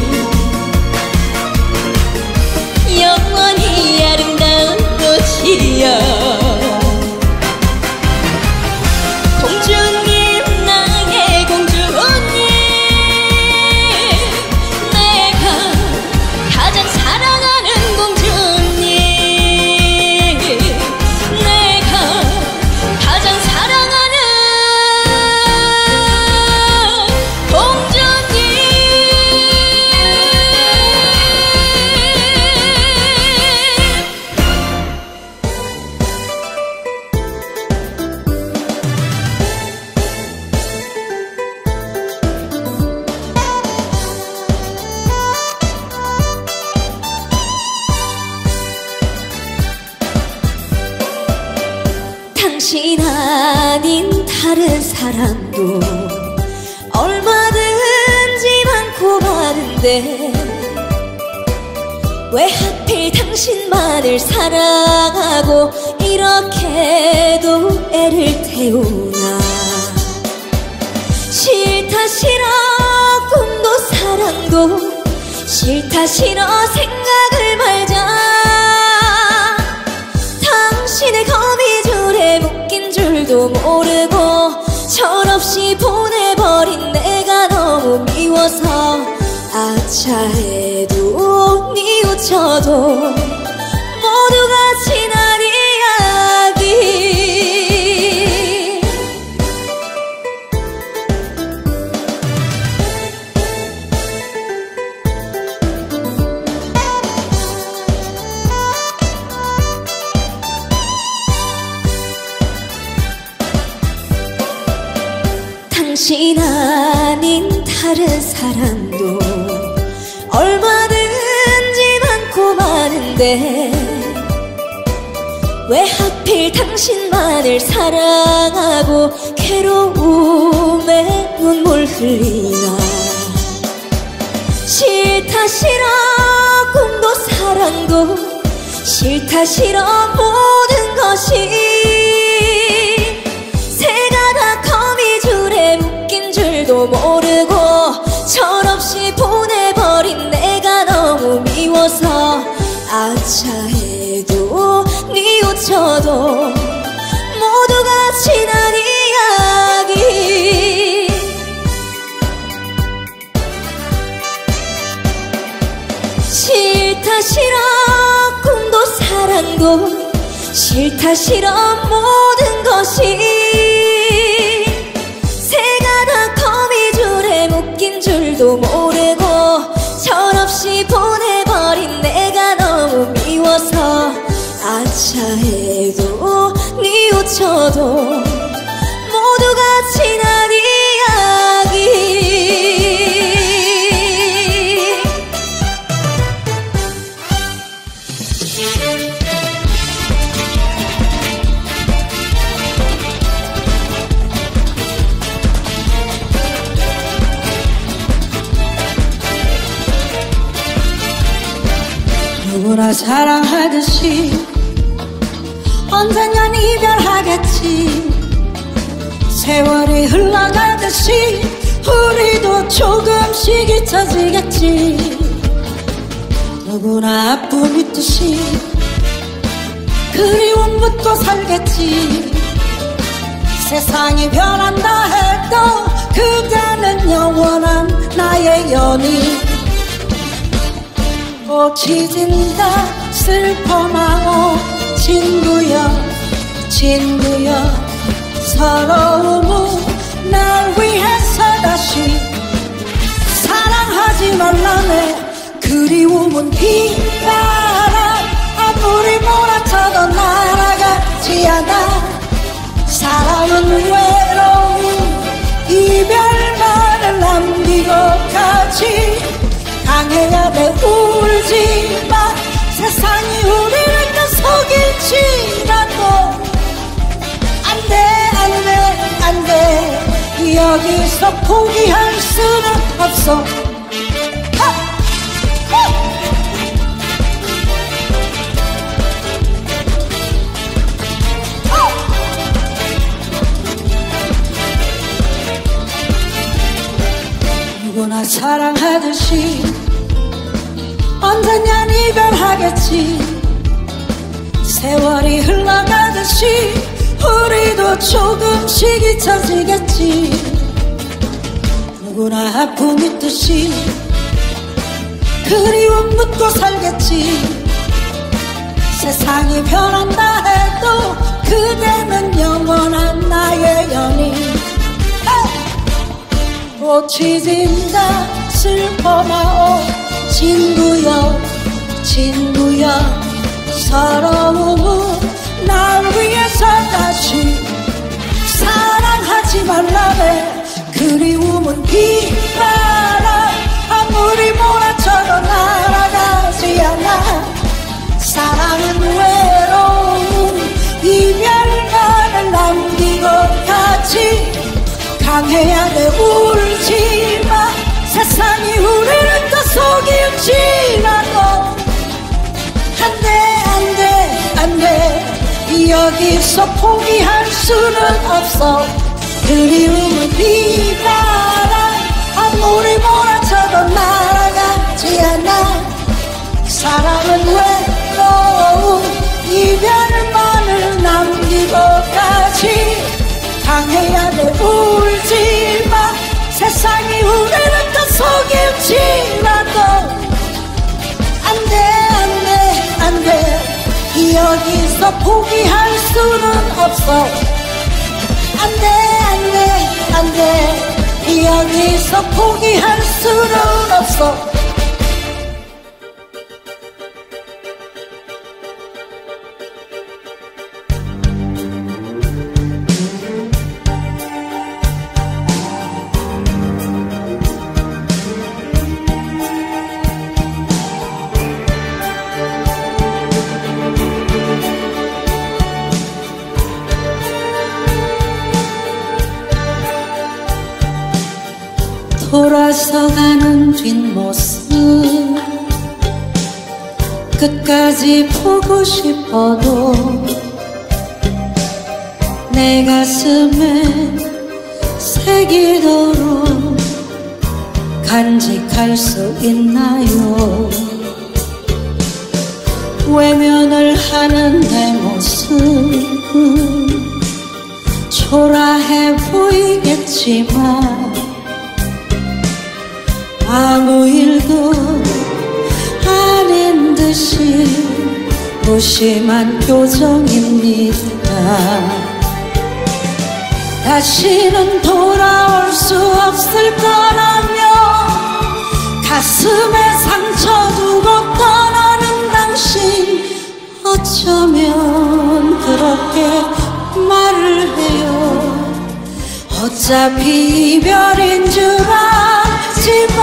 영원히 아름다운 꽃이여. 공주님, 나의 공주님, 내가 가장 사랑하는 공주님, 내가 가장 사랑하는 공주님. 당신 아닌 다른 사람도 얼마든지 많고 많은데 왜 하필 당신만을 사랑하고 이렇게도 애를 태우나. 싫다 싫어 꿈도 사랑도 싫다 싫어 생각을 말자. 당신의 거미줄에 묶인 줄도 모르고 철없이 보내버린 내가 너무 미워서 아차해도 뉘우쳐도 모두가 지난 이야기. 당신 아닌 다른 사람도 얼마든지 많고 많은데 왜 하필 당신만을 사랑하고 괴로움에 눈물 흘리나. 싫다 싫어 꿈도 사랑도 싫다 싫어 모든 것이 새가 다 거미줄에 묶인 줄도 모르고 철없이 보내버린 내가 너무 미워서 아차해도 뉘우쳐도 모두가 지난 이야기. 싫다 싫어 꿈도 사랑도 싫다 싫어 모든 것이 새가 다 거미줄에 묶인 줄도 모르고 철없이 보내버린 축하해도 뉘우쳐도 모두가 지난 이야기. 누구나 사랑하듯이 언젠간 이별하겠지. 세월이 흘러가듯이 우리도 조금씩 잊혀지겠지. 누구나 아픔 있듯이 그리움 묻고 살겠지. 세상이 변한다 해도 그대는 영원한 나의 연인. 꽃이 진다 슬퍼 마오 친구여 친구여. 서러움은 날 위해서 다시 사랑하지 말라네. 그리움은 비바람 아무리 몰아쳐도 날아가지 않아. 사랑은 외로움 이별만을 남기고 가지. 강해야 돼 울지마. 세상이 우리를 또 속일지라도 안돼 안돼 안돼. 여기서 포기할 수는 없어. 누구나 사랑하듯이 언젠간 이별하겠지. 세월이 흘러가듯이 우리도 조금씩 잊혀지겠지. 누구나 아픔 있듯이 그리움 묻고 살겠지. 세상이 변한다 해도 그대는 영원한 나의 연인. 꽃이 진다 슬퍼 마오 친구여 친구여. 서러움은 날 위해서 다시 사랑하지 말라네. 그리움은 비바람 아무리 몰아쳐도 날아가지 않아. 사랑은 외로움 이별만을 남기고 가지. 강해야 돼 울지마. 세상이 우리를 또 속일지라도 안돼 안돼 안돼. 여기서 포기할 수는 없어. 그리움은 비바람 아무리 몰아쳐도 날아가지 않아. 사랑은 외로움 이별만을 남기고 가지. 강해야 돼 울지마. 세상이 우리를 또 속일지라도 안돼 안돼 안돼. 여기서 포기할 수는 없어. 안돼 안돼 안돼. 여기서 포기할 수는 없어. 돌아서가는 뒷모습 끝까지 보고 싶어도 내 가슴에 새기도록 간직할 수 있나요? 외면을 하는 내 모습 초라해 보이겠지만 아무 일도 아닌 듯이 무심한 표정입니다. 다시는 돌아올 수 없을 거라며 가슴에 상처 두고 떠나는 당신 어쩌면 그렇게 말을 해요. 어차피 이별인 줄 알지만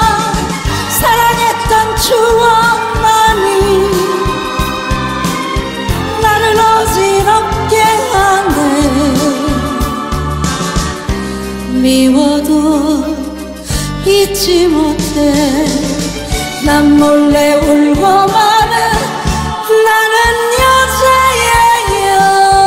사랑했던 추억만이 나를 어지럽게 하네. 미워도 잊지 못해. 난 몰래 울고 마는 나는 여자예요.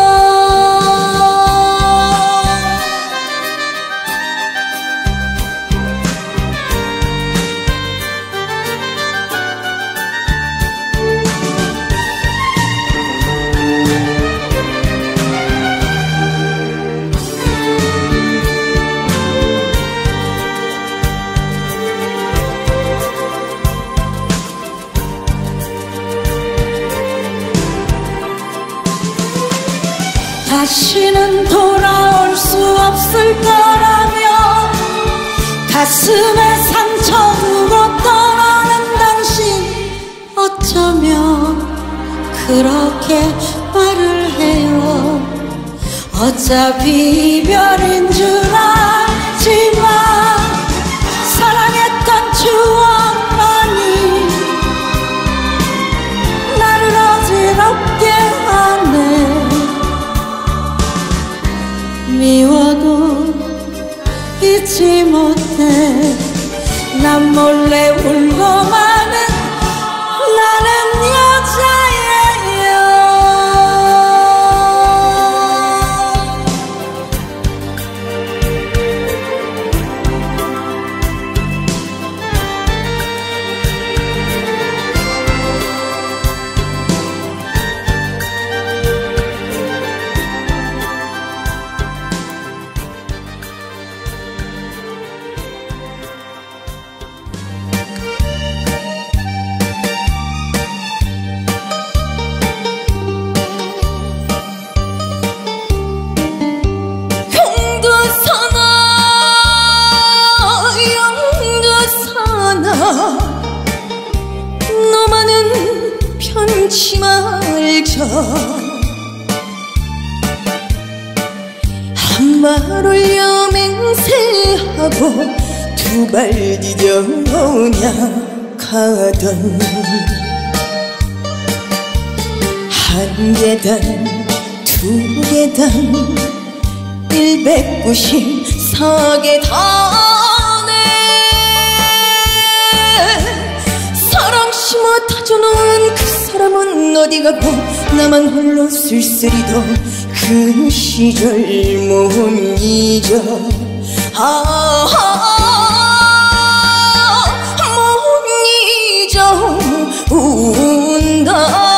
다시는 돌아올 수 없을 거라며 가슴에 상처 두고 떠나는 당신, 어쩌면 그렇게 말을 해요. 어차피 이별인 줄 알지만 사랑했던 추억만이 나를 어지럽게 하네. 미워도 잊지 못해. 난 몰래 울고 마는 나는 여자예요. 너만은 편치 말자. 한 발 올려 맹세하고 두 발 디뎌오냐 가던 한 계단 두 계단 194계단에 사랑 심어 다져놓은 그 사람은 어디 가고 나만 홀로 쓸쓸히던 그 시절 못 잊어. 못 잊어 운다.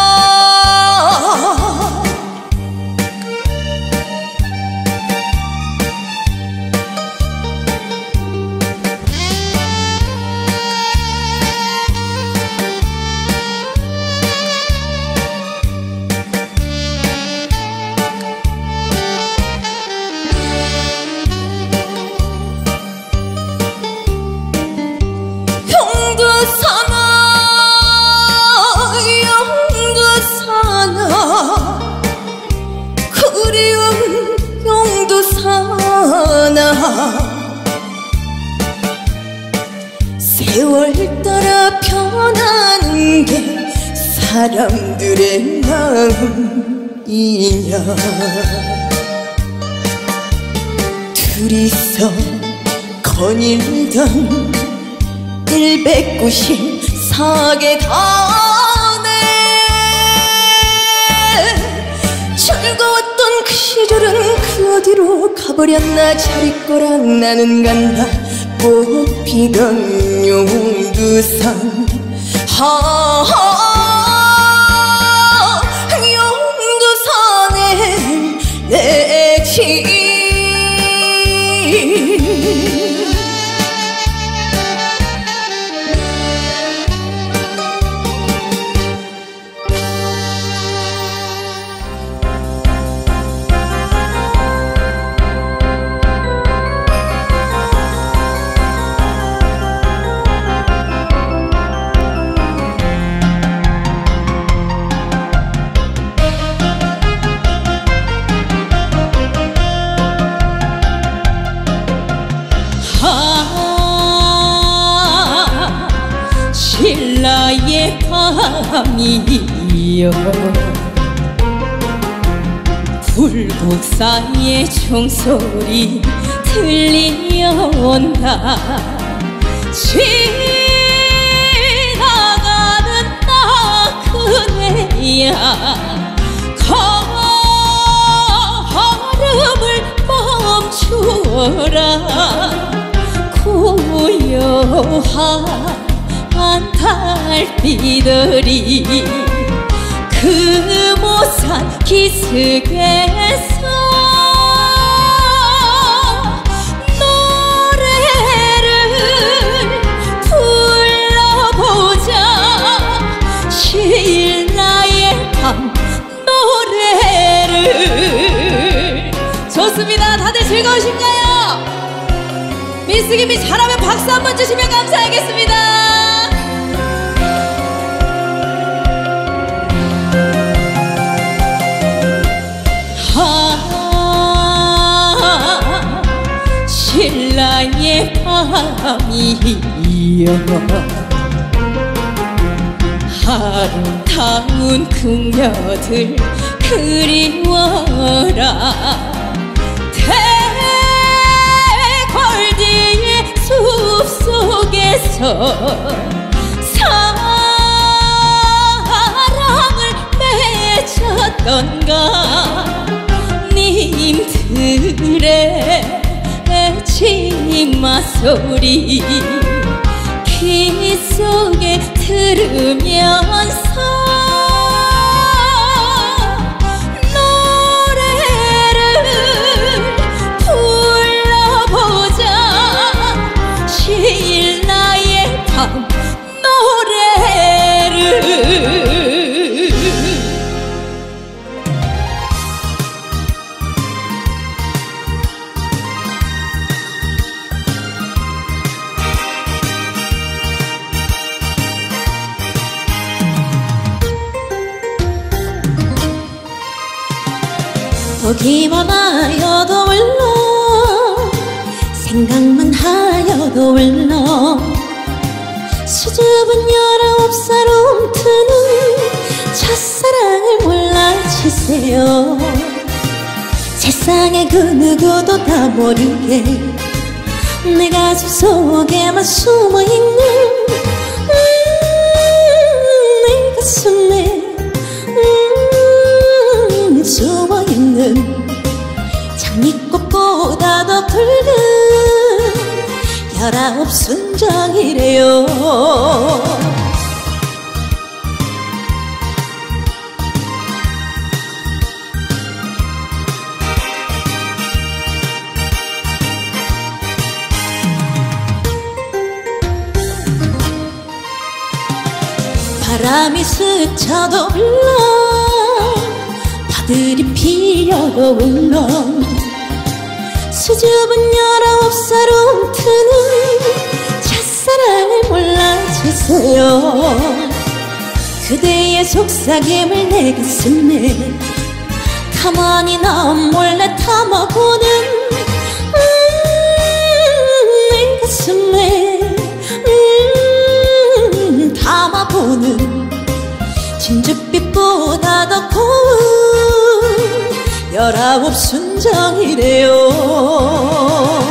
세월 따라 변하는 게 사람들의 마음이냐. 둘이서 거닐던 194계단에 즐거웠던 그 시절은 그 어디로 가버렸나. 자리꼬라 나는 간다. 꽃 피던 용두산. 용두산에 내 집. 바람이여 불국사의 총소리 들려온다. 지나가는 나 그대야 걸음을 멈추어라. 고요한 달빛들이 금오산 기슭에서 노래를 불러보자. 신라의 밤 노래를. 좋습니다. 다들 즐거우신가요? 미스김이 잘하면 박수 한번 주시면 감사하겠습니다. 신라의 밤이여 아름다운 궁녀들 그리워라. 대궐지의 숲속에서 사랑을 맺었던가. 님들의 치마 소리 귀 속에 들으면서 노래를 불러보자. 신라의 밤 노래를. 보기만 하여도 울렁 생각만 하여도 울렁 수줍은 19살 움트는 첫사랑을 몰라주세요. 세상에 그 누구도 다 모르게 내 가슴 속에만 숨어있는 내 가슴에 숨어있는 장미꽃보다 더 붉은 19 순정이래요. 바람이 스쳐도 울렁 파들이 피려도 울렁 수줍은 19살 움트는 첫사랑을 몰라주세요. 그대의 속삭임을 내 가슴에 가만히 나 몰래 담아보는 내 가슴에 담아보는 진주빛보다 더 고운 19 순정이래요.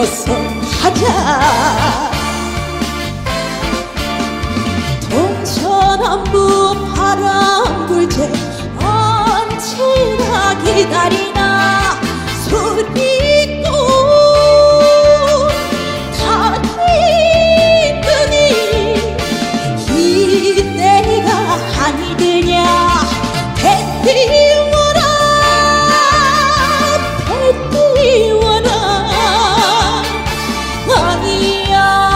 어서 하자. 동서남북 바람 불때 언제나 기다리나 소리꽃 다니더니 이때가 아니더냐. 배 띄워라 아니야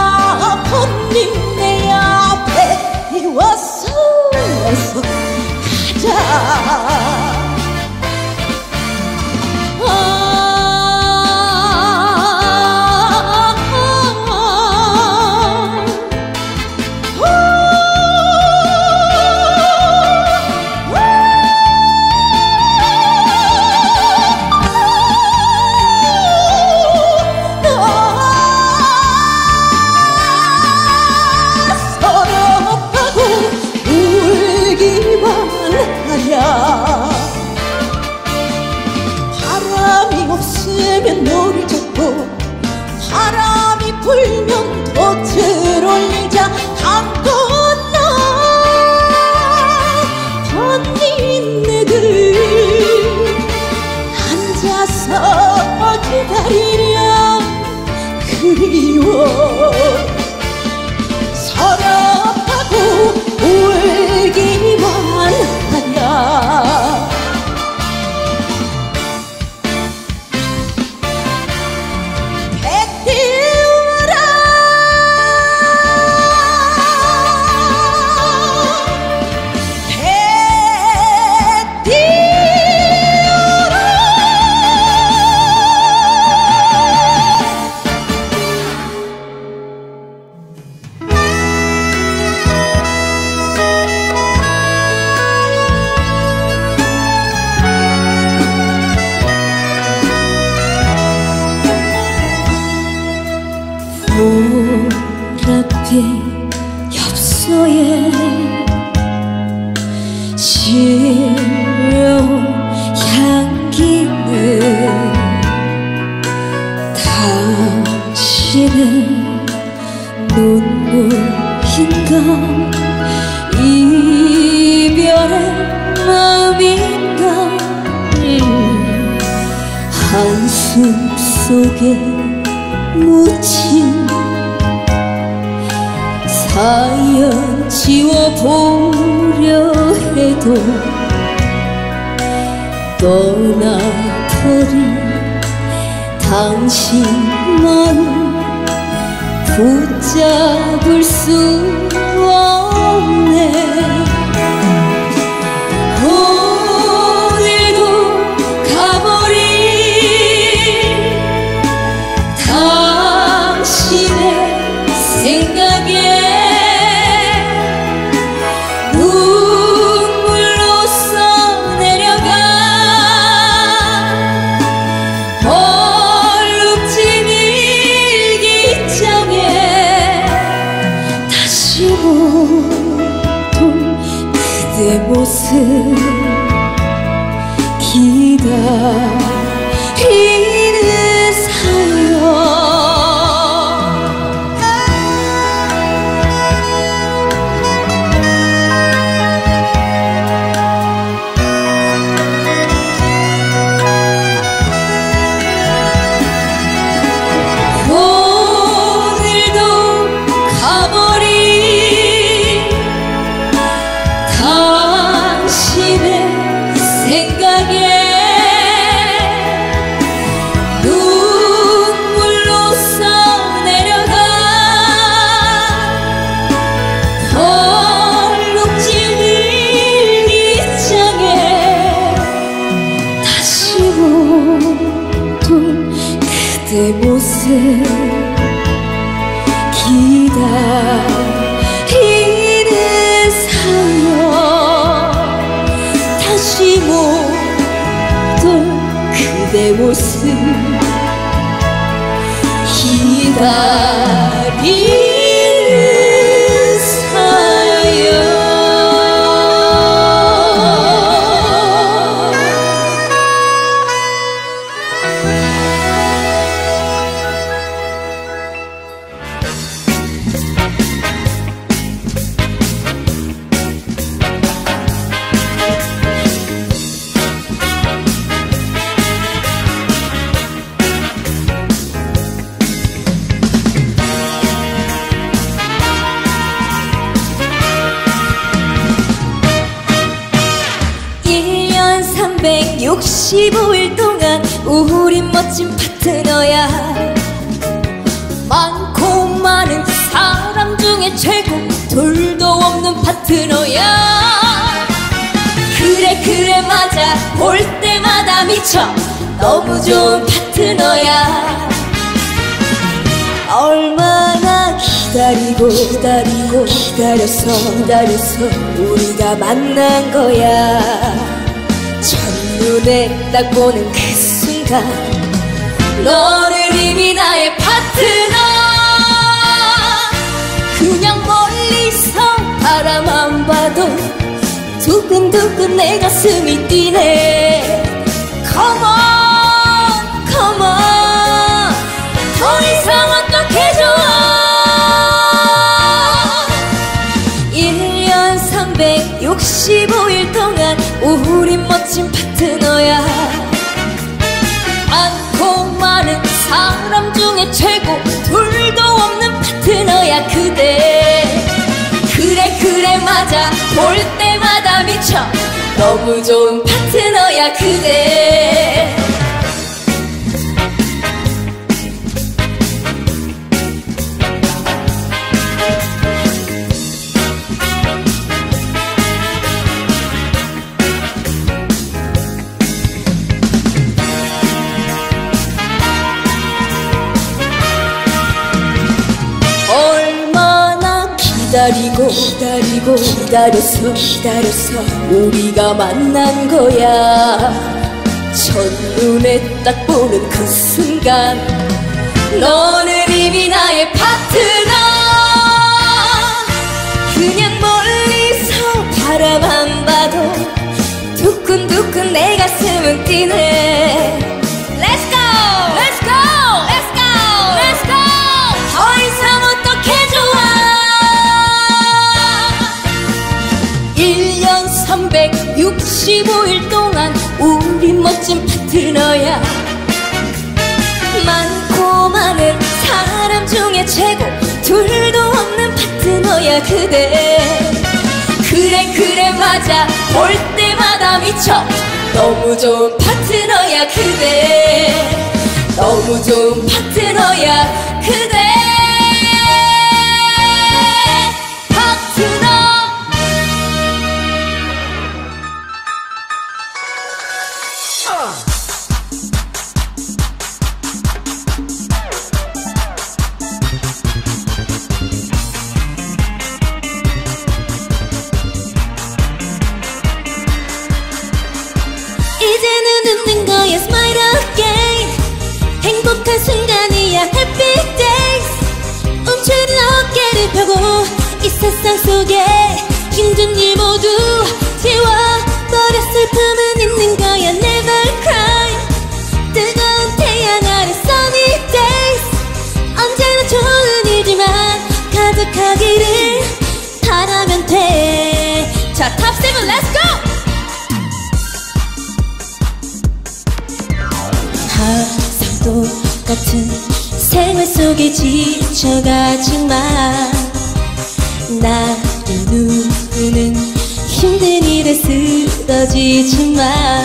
번님네야 배 띄웠어 어서 가자. 바람이 없으면 노를 젓고 바람이 불면 돛을 올리자. 담건나 번님네들 앉아서 기다리랴. 그리워 서럽하고 울기만 하냐. 배 띄워라 배 띄워라. 보랏빛 엽서에 시려운 향기는 당신의 눈물인가 이별의 마음인가. 한숨 속에 묻힌 사연 지워보려 해도 떠나버린 당신 마음 붙잡을 수 없네. 오늘도 가버린 당신의 생각에 눈물로써 내려가 얼룩진 일기장에 다시 못 본 그대 모습 기다리는 사연. 그대 모습 기다리는 사연. 다시 못 볼 그대 모습 기다리는 사연. 65일 동안 우리 멋진 파트너야. 많고 많은 사람 중에 최고, 둘도 없는 파트너야. 그래 그래 맞아, 볼 때마다 미쳐, 너무 좋은 파트너야. 얼마나 기다렸어 우리가 만난 거야. 첫눈에 딱 보는 그 순간, 너는 이미 나의 파트너. 그냥 멀리서 바라만 봐도 두근두근 내 가슴이 뛰네. Come on, come on, 더 이상 어떻게 좋아. 1년 365일 동안 우리 멋진 파트너야. 많고 많은 사람 중에 최고, 둘도 없는 파트너야 그대. 그래 그래 맞아, 볼 때마다 미쳐, 너무 좋은 파트너야 그대. 얼마나 기다렸어 우리가 만난 거야. 첫눈에 딱 보는 그 순간, 너는 이미 나의 파트너. 그냥 멀리서 바라만 봐도 두근두근 내 가슴은 뛰네. Let's go, let's go, let's go, let's go. 더 이상 어떻게 좋아. 1년 365일 동안 우리 멋진 파트너야. 많고 많은 사람 중에 최고, 둘도 없는 파트너야 그대. 그래 그래 맞아, 볼 때마다 미쳐, 너무 좋은 파트너야 그대. 너무 좋은 파트너야 그대. 파트너. 이제는 웃는 거야, smile again. 행복한 순간이야, happy days. 움츠린 어깨를 펴고 이 세상 속에 힘든 일 모두 지워버려. 슬픔은 있는 거야, never cry. 뜨거운 태양 아래 sunny days. 언제나 좋은 일지만 가득하기를 바라면 돼. 자, 탑 7 let's go. 항상 똑같은 생활 속에 지쳐가지만, 나를 누르는 힘든 일에 쓰러지지만,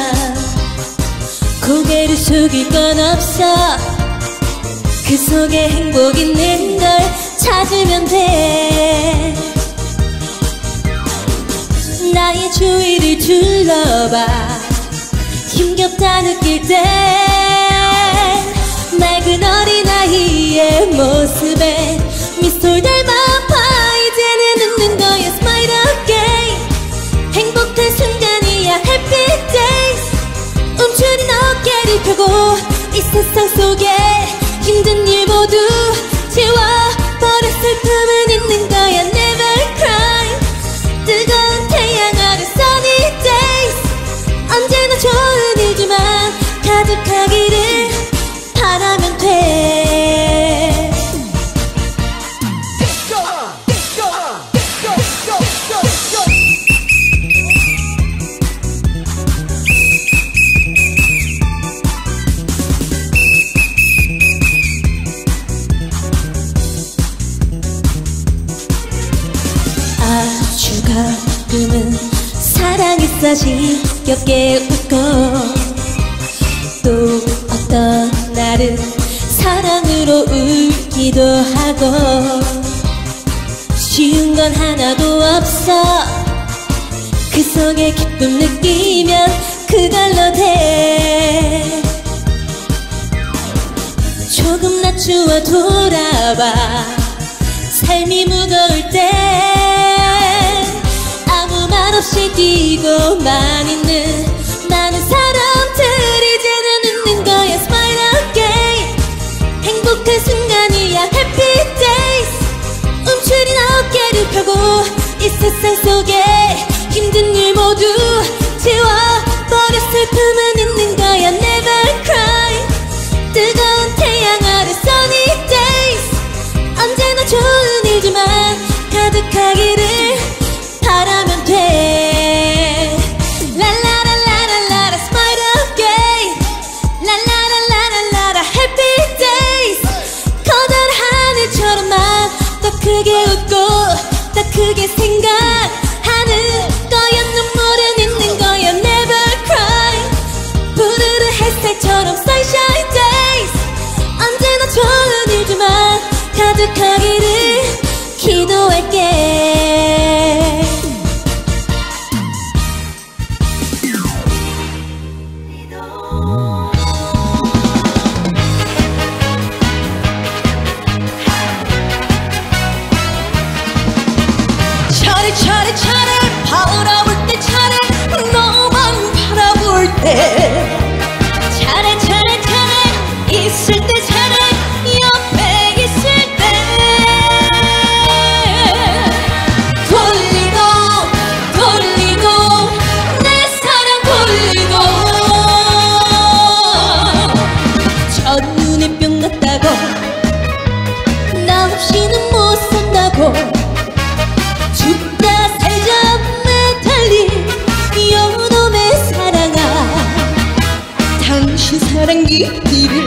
고개를 숙일 건 없어. 그 속에 행복 있는 걸 찾으면 돼. 나의 주위를 둘러봐. 힘겹다 느낄 땐 맑은 어린아이의 모습에 미소를 담아봐. 이제는 웃는 거야, smile again. 행복한 순간이야, happy days. 움츠린 어깨를 펴고 이 세상 속에 힘든 일 모두 지워버려. 슬픔은 있는 거야, never cry. 뜨거운 태양 아래 sunny days. 언제나 좋은 일지만 가득하기를 바라면 돼. 아주 가끔은 사랑했어 지겹게 웃고, 날은 사랑으로 울기도 하고 쉬운 건 하나도 없어. 그 속에 기쁨 느끼면 그걸로 돼. 조금 낮추어 돌아봐. 삶이 무거울 때 아무 말 없이 뛰고만 있는 많은 사람들이 이제는 웃는 거야. Smile again. 행복한 순간이야. Happy days. 움츠린 어깨를 펴고 이 세상 속에 힘든 일 모두 지워버려 슬픔은 있는 거야. Never cry. 뜨거운 태양 아래 sunny days. 언제나 좋은 일들만 가득하기를 바라면 돼. 라라라라라라 smile again. 라라라라라라 happy days. 커다란 하늘처럼만 더 크게 웃고 더 크게 생각하는 거야. 눈물은 있는 거야. Never cry. 푸르르 햇살처럼 sunshine days. 언제나 좋은 일들만 가득하기를 기도할게. 차례 바라볼 때 차례 너만 바라볼 때 차례 있을 때 차례 옆에 있을 때 돌리고 내 사랑 돌리고 첫눈에 뿅 났다고 나 없이는 못 산다고 죽다 살자 매달린 요놈의 사랑아. 당신 사랑 깊이를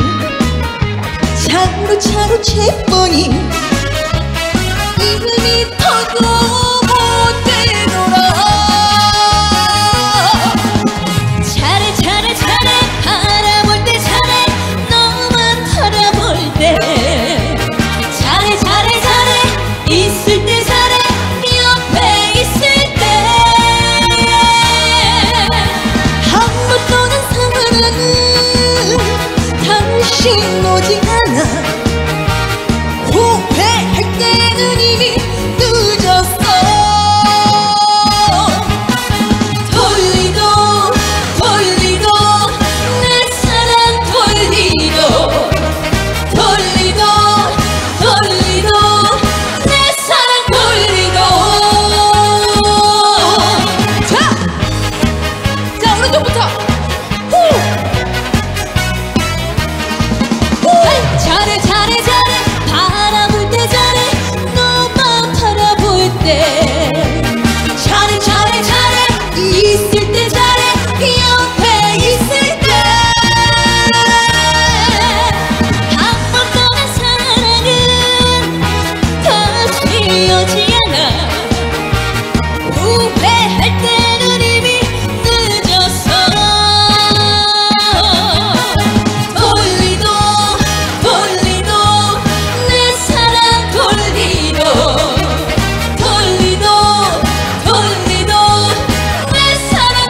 차로 채보니 이름이 터도 못 되돌아. 차례 바라볼 때 차례 너만 바라볼 때 차례 있을 때 차례 옆에 있을 때 한 번 떠난 사랑은 당신 오지 않아. 후회할 때는 이미 늦었어. 돌리고 내 사랑 돌리고 내 사랑 돌리고. 자 오른쪽부터 차례 바라볼 때 차례 너만 바라볼 때 차례 있을 때 차례 옆에 있을 때 한 번 떠난 사랑은 다시 오지 않아. 후회할 때는 이미 늦었어. 돌리고 내 사랑 돌리고 내 사랑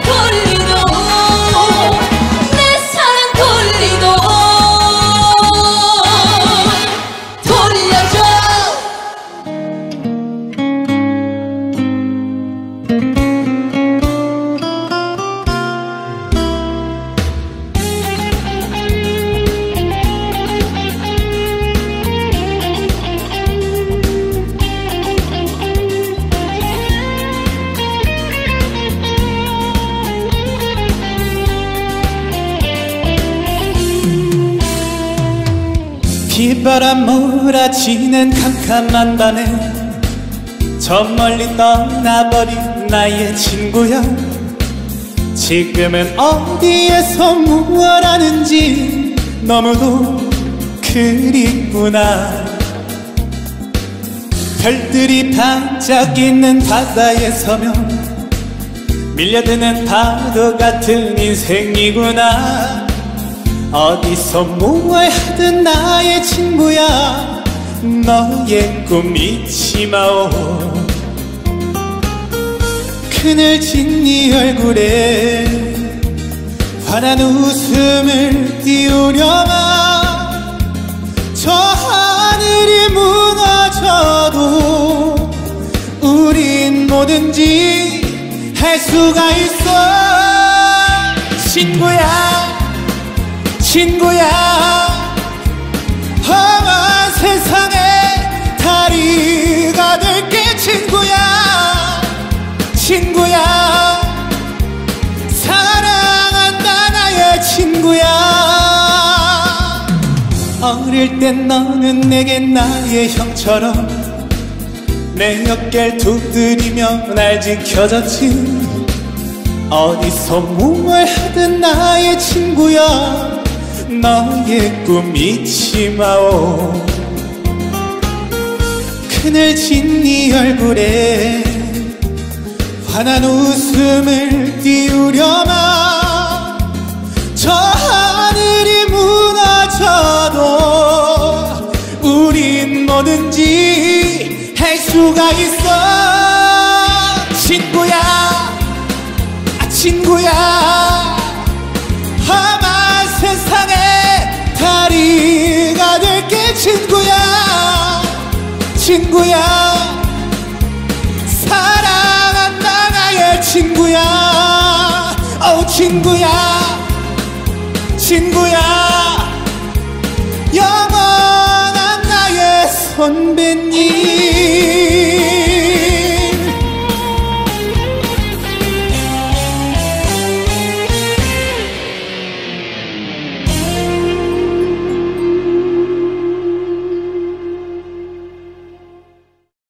돌려줘. 비바람 몰아치는 캄캄한 밤에 저 멀리 떠나버린 나의 친구야. 지금은 어디에서 무얼 하는지 너무도 그립구나. 별들이 반짝이는 바다에 서면 밀려드는 파도 같은 인생이구나. 어디서 무얼 하든 나의 친구야. 너의 꿈 잊지 마오. 그늘진 네 얼굴에 환한 웃음을 띄우려마. 저 하늘이 무너져도 우린 뭐든지 할 수가 있어. 친구야 친구야, 험한 세상에 다리가 될게. 친구야 친구야, 사랑한다 나의 친구야. 어릴 땐 너는 내게 나의 형처럼 내 어깨를 두드리며 날 지켜줬지. 어디서 무얼 하든 나의 친구야. 너의 꿈 잊지 마오. 그늘진 네 얼굴에 환한 웃음을 띄우려마. 저 하늘이 무너져도 우린 뭐든지 할 수가 있어. 친구야 친구야, 험한 세상에 다리가 될게. 친구야 친구야, 사랑한다 나의 친구야. 오 친구야 친구야, 영원한 나의 선배님.